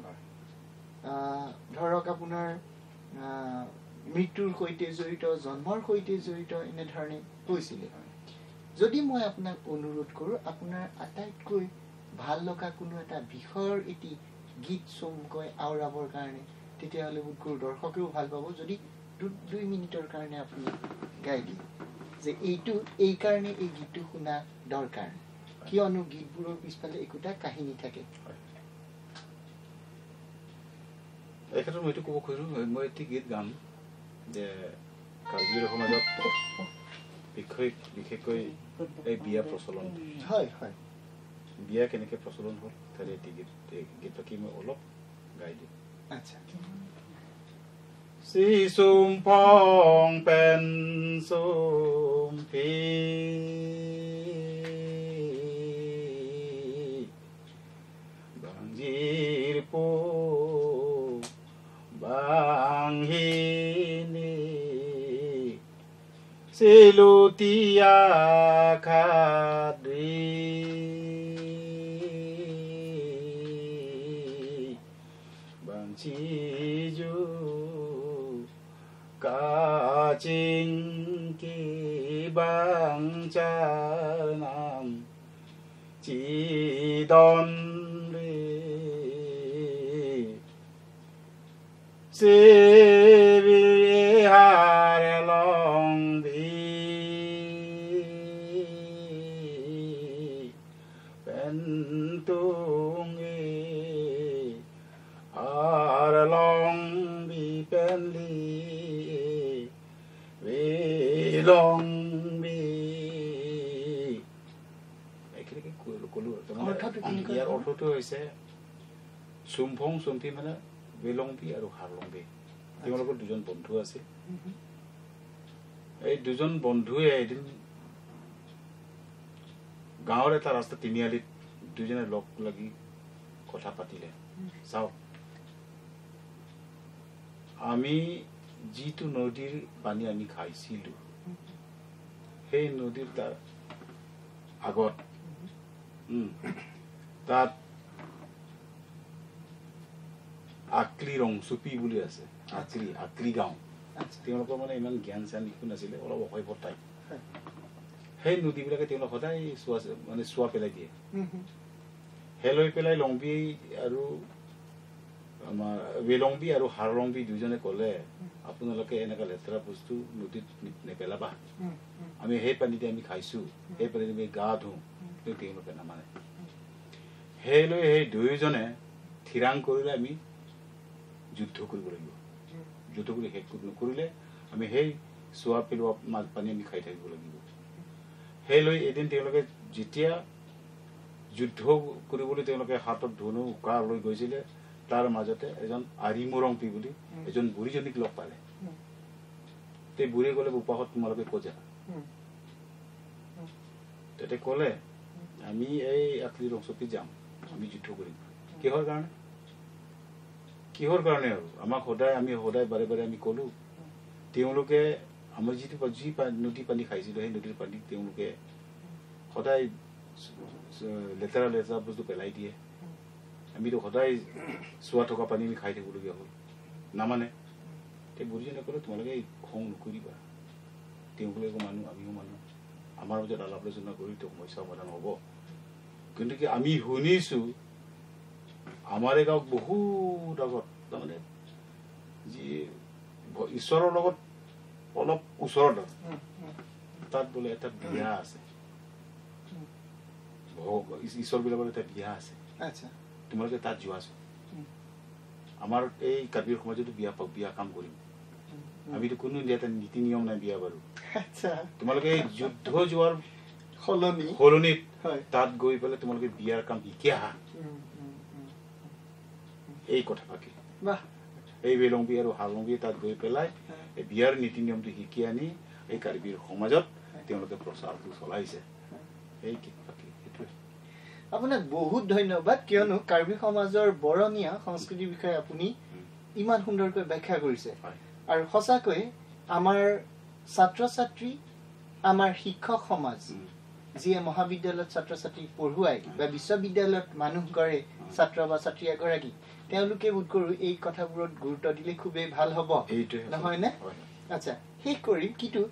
ধৰক আপোনাৰ মৃত্যুৰ সৈতে জড়িত জন্মৰ সৈতে জড়িত এনেধৰণে কৈছিলে যদি মই আপোনাক অনুৰোধ কৰোঁ আপোনাৰ আটাইতকৈ ভাল লগা কোনো এটা বিষয়ৰ এটি গীত চমুকৈ আওৰাবৰ কাৰণে তেতিয়াহ'লে বোধকৰোঁ দৰ্শকেও ভাল পাব যদি 2 মিনিটৰ কাৰণে আপুনি গাই দিয়ে যে এইটো এই কাৰণে এই গীতটো শুনা দৰকাৰ কিয়নো গীতবোৰৰ পিছফালে একোটা কাহিনী থাকে এই ক্ষেত্ৰত মই এইটো ক'ব খুজিছোঁ মই এটি গীত গাম যে কাৰ্বিৰ সমাজত বিশেষকৈ এই বিয়া প্ৰচলন হয় হয় বিয়া কেনেকৈ প্ৰচলন হ'ল তাৰে এটি গীতটি মই অলপ গাই দিম আচ্ছা Si sum phong pen sum pi bang jir po bang hini silutia khadri bang chiju Kacing ki bang chanam chi don ri se vi har long bi pen tung har long bi pen li long be একেলগে ক'লো ইয়াৰ অৰ্থটো হৈছে চুমফং চুমফি মানে বেলংপি আৰু হাৰলংপি তেওঁলোকৰ দুজন বন্ধু আছিল এই দুজন বন্ধুৱে এদিন গাঁৱৰ এটা ৰাস্তা তিনিআলিত দুজনে লগ লাগি কথা পাতিলে চাওক আমি যিটো নদীৰ পানী আমি খাইছিলোঁ সেই নদীৰ তাৰ আগত তাত আকলি ৰংচুপি বুলি আছে আকলি গাঁও তেওঁলোকৰ মানে ইমান জ্ঞান জ্ঞান একো নাছিলে অলপ অসভ্য টাইপ সেই নদীবিলাকে তেওঁলোক সদায় চোৱা পেলাই দিয়ে সেই লৈ পেলাই লংবি আৰু আমাৰ বেলংবি আৰু হাৰলংবি দুজনে ক'লে আপোনালোকে এনেকুৱা লেতেৰা বস্তু নদীত নেপেলাবা আমি সেই পানীতে আমি খাইছোঁ সেই পানীতে আমি গা ধুওঁ কিন্তু তেওঁলোকে নামানে সেই লৈ সেই দুয়োজনে থিৰাং কৰিলে আমি যুদ্ধ কৰিব লাগিব যুদ্ধ কৰি শেষ নকৰিলে আমি সেই চোৱা পেলোৱা মাছ পানী আমি খাই থাকিব লাগিব সেই লৈ এদিন তেওঁলোকে যেতিয়া যুদ্ধ কৰিবলৈ তেওঁলোকে হাতত ধনু উকা লৈ গৈছিলে তাৰ মাজতে এজন আৰিমৰংপি বুলি এজন বুঢ়ীজনীক লগ পালে সেই বুঢ়ীয়ে ক'লে উপাহত তোমালোকে ক'ত যাবা তাতে ক'লে আমি এই আকলি ৰংচুপি যাম আমি যুদ্ধ কৰিম কিহৰ কাৰণে আৰু আমাক আমি সদায় বাৰে বাৰে আমি ক'লো তেওঁলোকে আমাৰ যি নদী পানী খাইছিলোঁ সেই নদীৰ পানী তেওঁলোকে সদায় লেতেৰা লেতেৰা বস্তু পেলাই দিয়ে আমিতো সদায় চোৱা থকা পানী আমি খাই থাকিবলগীয়া হ'ল নামানে তে বুঢ়ীজনে ক'লে তোমালোকে খং নকৰিবা তেওঁলোকে মানুহ আমিও মানুহ আমাৰ মাজত আলাপ আলোচনা কৰি তো সমস্যা সমাধান হ'ব কিন্তু কি আমি শুনিছোঁ আমাৰ এই গাঁৱত বহুত আগত তাৰমানে যি ঈশ্বৰৰ লগত অলপ ওচৰত তাত বোলে এটা বিয়া আছে ঈশ্বৰবিলাকৰ এটা বিয়া আছে তোমালোকে তাত যোৱাচোন আমাৰ এই কাৰ্বি সমাজতো বিয়া কাম কৰিম আমিতো কোনো এটা নীতি নিয়ম নাই বিয়া বাৰু তোমালোকে এই যুদ্ধ যোৱাৰ সলনিত তাত গৈ পেলাই তোমালোকে বিয়াৰ কাম শিকি আহা এই কথা পাতি এই বেলংবি আৰু হালংবি তাত গৈ পেলাই এই বিয়াৰ নীতি নিয়মটো শিকি আনি এই কাৰ্বিৰ সমাজত তেওঁলোকে প্ৰচাৰটো চলাইছে এই পাতি সেইটোৱে আপোনাক বহুত ধন্যবাদ কিয়নো কাৰ্বি সমাজৰ বৰণীয়া সংস্কৃতিৰ বিষয়ে আপুনি ইমান সুন্দৰকৈ ব্যাখ্যা কৰিছে আৰু সঁচাকৈ আমাৰ ছাত্ৰ ছাত্ৰী আমাৰ শিক্ষক সমাজ যিয়ে মহাবিদ্যালয়ত ছাত্ৰ ছাত্ৰী পঢ়ুৱাই বা বিশ্ববিদ্যালয়ত মানুহ কৰে ছাত্ৰ বা ছাত্ৰী এগৰাকী তেওঁলোকে বোধ কৰোঁ এই কথাবোৰত গুৰুত্ব দিলে খুবেই ভাল হ'ব নহয় নে আচ্ছা শেষ কৰিম কিন্তু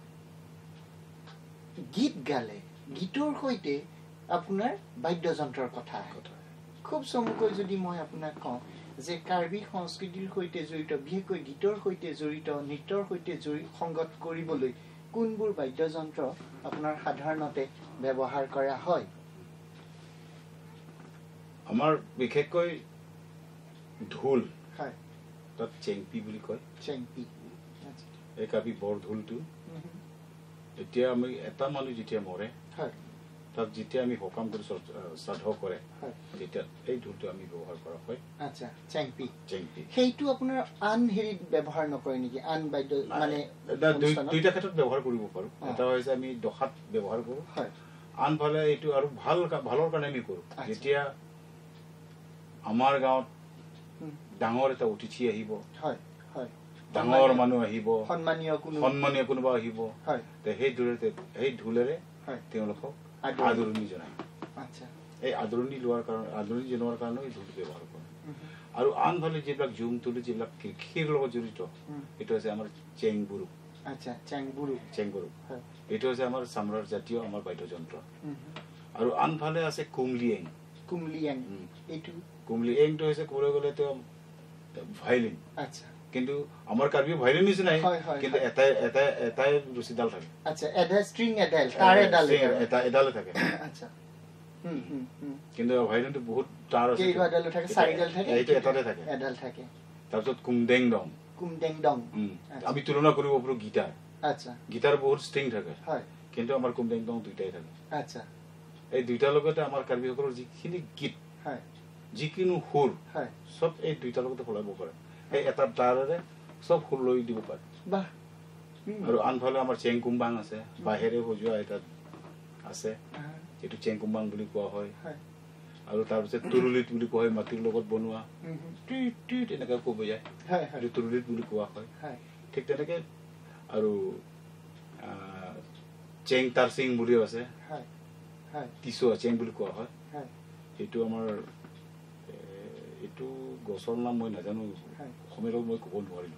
গীত গালে গীতৰ সৈতে আপোনাৰ বাদ্যযন্ত্ৰৰ কথা খুব চমুকৈ যদি মই আপোনাক কওঁ যে কাৰ্বি সংস্কৃতিৰ সৈতে জড়িত বিশেষকৈ গীতৰ সৈতে জড়িত নৃত্যৰ সৈতে সংগত কৰিবলৈ কোনবোৰ বাদ্যযন্ত্ৰ আপোনাৰ সাধাৰণতে ব্যৱহাৰ কৰা হয় আমাৰ বিশেষকৈ ঢোল তাত চেংপি বুলি কয় চেংপি এই কাৰ্বি বৰ ঢোলটো এতিয়া আমি এটা মানুহ যেতিয়া মৰে তাত যেতিয়া আমি সকাম কৰি শ্ৰাদ্ধ কৰে তেতিয়া এই ঢোলটো আমি ব্যৱহাৰ কৰা হয় আচ্ছা চেংপি চেংপি সেইটো আপোনাৰ আন হেৰিত ব্যৱহাৰ নকৰে নেকি আন বাদ্য মানে দুইটা ক্ষেত্ৰত ব্যৱহাৰ কৰিব পাৰোঁ এটা হৈছে আমি দখাত ব্যৱহাৰ কৰোঁ আনফালে এইটো আৰু ভালৰ কাৰণে আমি কৰোঁ যেতিয়া আমাৰ গাঁৱত ডাঙৰ এটা অতিথি আহিব ডাঙৰ মানুহ আহিব সন্মানীয় কোনোবা আহিব সেই ঢোলেৰে তেওঁলোকক আদৰণি জনায় এই আদৰণি জনোৱাৰ কাৰণে এই ঢোলটো ব্যৱহাৰ কৰে আৰু আনফালে যিবিলাক জুম তুলি যিবিলাক কৃষিৰ লগত জড়িত এইটো হৈছে আমাৰ চেংবুৰু এইটো হৈছে আমাৰ চামৰাৰ জাতীয় আমাৰ বাদ্যযন্ত্ৰ আৰু আনফালে আছে কুমলিয়েং কুমলিয়েংটো হৈছে ক'বলৈ গ'লে ভাইলিন কিন্তু আমাৰ কাৰ্বি ভাইলিন নিচিনাই কিন্তু এটাই ৰছীডাল থাকে এডালে থাকে কিন্তু ভাইলিনটো বহুত তাঁৰ আছে এইটো এটাতে থাকে তাৰপিছত কুমডেং ডং আমি তুলনা কৰিব পাৰোঁ গীটাৰ বহুত ষ্ট্ৰিং থাকে কিন্তু আমাৰ কুমডেং ডং দুইটাই থাকে এই দুইটাৰ লগতে আমাৰ কাৰ্বিসকলৰ যিখিনি গীত যিকোনো সুৰ চব এই দুইটাৰ লগতে সলাব পাৰে এই এটা তাৰেৰে চব সুৰ লৈ দিব পাৰে আৰু আনফালে আমাৰ চেংকুম্বাং আছে বাঁহেৰে সজোৱা এটা আছে এইটো চেংকুম্বাং বুলি কোৱা হয় আৰু তাৰপিছত তুৰুলিত বুলি কোৱা হয় মাটিৰ লগত বনোৱা এনেকৈ ক'ব যায় এইটো তুৰুলিত বুলি কোৱা হয় ঠিক তেনেকে আৰু চেং তাৰচিং বুলিও আছে তিচুৱা চেং বুলি কোৱা হয় এইটো আমাৰ এইটো গছৰ নাম মই নাজানো অসমীয়াত মই ক'ব নোৱাৰিলোঁ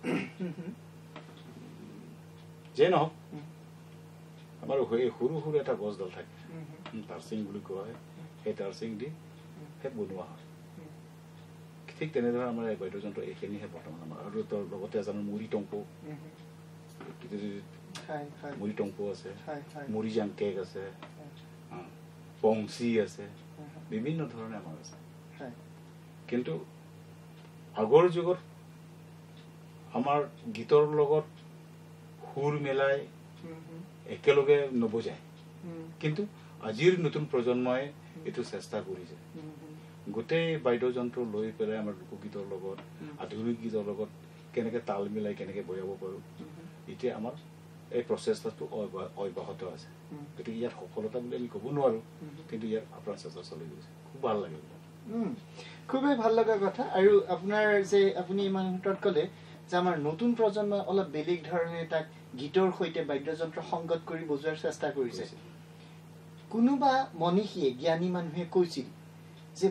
যে নহওক আমাৰ সৰু সৰু এটা গছডাল থাকে তাৰচিং বুলি কোৱা হয় সেই তাৰচিং দি বনোৱা হয় ঠিক তেনেদৰে আমাৰ এই বাদ্যযন্ত্ৰ এইখিনিহে বৰ্তমান আমাৰ আৰু তাৰ লগতে আছে আমাৰ মুৰি টংপো আছে মুৰি জাংকেক আছে বংশী আছে বিভিন্ন ধৰণে আমাৰ আছে কিন্তু আগৰ যুগত আমাৰ গীতৰ লগত সুৰ মেলাই একেলগে নবজায় কিন্তু আজিৰ নতুন প্ৰজন্মই এইটো চেষ্টা কৰিছে গোটেই বাদ্যযন্ত্ৰ লৈ পেলাই আমাৰ লোকগীতৰ লগত আধুনিক গীতৰ লগত কেনেকৈ তাল মিলাই কেনেকৈ বজাব পাৰোঁ এতিয়া আমাৰ এই প্ৰচেষ্টাটো অব্যাহত আছে গতিকে ইয়াত সফলতা বুলি আমি ক'ব নোৱাৰোঁ কিন্তু ইয়াত আপোনাৰ চেষ্টা চলি গৈছে খুব ভাল লাগে খুবেই ভাল লগা কথা আৰু আপোনাৰ যে আপুনি ইমান মুহূৰ্তত ক'লে যে আমাৰ নতুন প্ৰজন্মই অলপ বেলেগ ধৰণে তাক গীতৰ সৈতে বাদ্যযন্ত্ৰ সংগত কৰি বজোৱাৰ চেষ্টা কৰিছে কোনোবা মনীষীয়ে জ্ঞানী মানুহে কৈছিল যে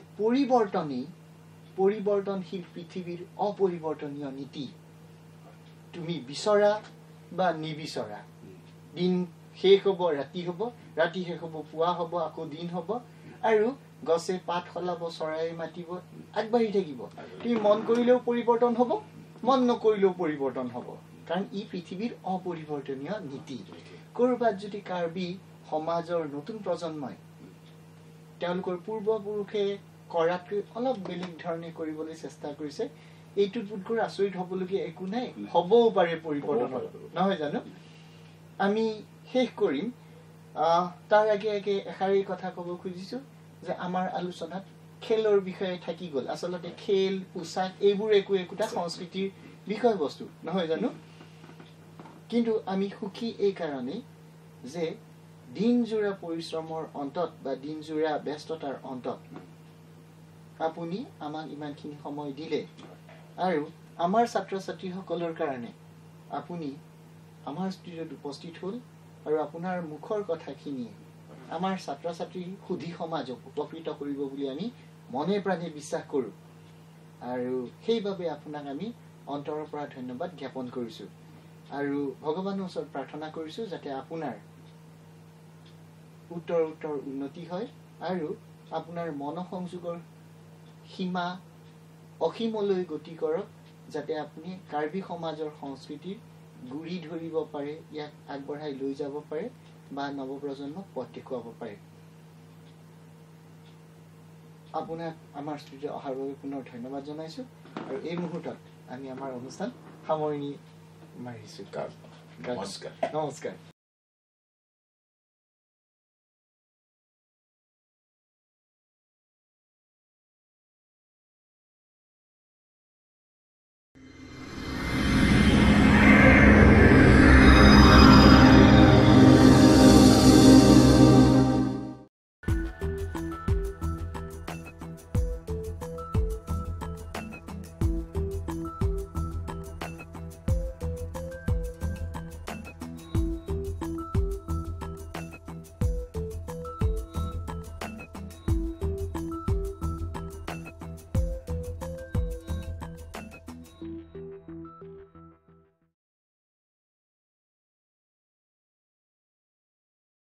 পৰিৱৰ্তনশীল পৃথিৱীৰ অপৰিৱৰ্তনীয় নীতি তুমি বিচৰা বা নিবিচৰা দিন শেষ হ'ব ৰাতি হ'ব ৰাতি শেষ হ'ব পুৱা হ'ব আকৌ দিন হ'ব আৰু গছে পাত সলাব চৰাইয়ে মাতিব আগবাঢ়ি থাকিব তুমি মন কৰিলেও পৰিৱৰ্তন হ'ব মন নকৰিলেও পৰিৱৰ্তন হ'ব কাৰণ ই পৃথিৱীৰ অপৰিৱৰ্তনীয় নীতি ক'ৰবাত যদি কাৰ্বি সমাজৰ নতুন প্ৰজন্মই তেওঁলোকৰ পূৰ্বপুৰুষে কৰাতকৈ অলপ বেলেগ ধৰণে কৰিবলৈ চেষ্টা কৰিছে এইটোত বোধকৰি আচৰিত হ'বলগীয়া একো নাই হ'বও পাৰে পৰিৱৰ্তন নহয় জানো আমি শেষ কৰিম তাৰ আগে আগে এষাৰি কথা ক'ব খুজিছো যে আমাৰ আলোচনাত খেলৰ বিষয়ে থাকি গ'ল আচলতে খেল পোচাক এইবোৰ একোটা সংস্কৃতিৰ বিষয়বস্তু নহয় জানো কিন্তু আমি সুখী এই কাৰণে যে দিনজোৰা পৰিশ্ৰমৰ অন্তত বা দিনজোৰা ব্যস্ততাৰ অন্তত আপুনি আমাক ইমানখিনি সময় দিলে আৰু আমাৰ ছাত্ৰ ছাত্ৰীসকলৰ কাৰণে আপুনি আমাৰ ষ্টুডিঅ'ত উপস্থিত হ'ল আৰু আপোনাৰ মুখৰ কথাখিনিয়ে আমাৰ ছাত্ৰ ছাত্ৰী সুধী সমাজক উপকৃত কৰিব বুলি আমি মনে প্ৰাণে বিশ্বাস কৰোঁ আৰু সেইবাবে আপোনাক আমি অন্তৰৰ পৰা ধন্যবাদ জ্ঞাপন কৰিছোঁ আৰু ভগৱানৰ ওচৰত প্ৰাৰ্থনা কৰিছোঁ যাতে আপোনাৰ উত্তৰ উন্নতি হয় আৰু আপোনাৰ মনসংযোগৰ সীমা অসীমলৈ গতি কৰক যাতে আপুনি কাৰ্বি সমাজৰ সংস্কৃতিৰ গুৰি ধৰিব পাৰে ইয়াক আগবঢ়াই লৈ যাব পাৰে বা নৱপ্ৰজন্মক পথ দেখুৱাব পাৰে আপোনাক আমাৰ ষ্টুডিঅ' অহাৰ বাবে পুনৰ ধন্যবাদ জনাইছোঁ আৰু এই মুহূৰ্তত আমি আমাৰ অনুষ্ঠান সামৰণি মাৰিছোঁ নমস্কাৰ নমস্কাৰ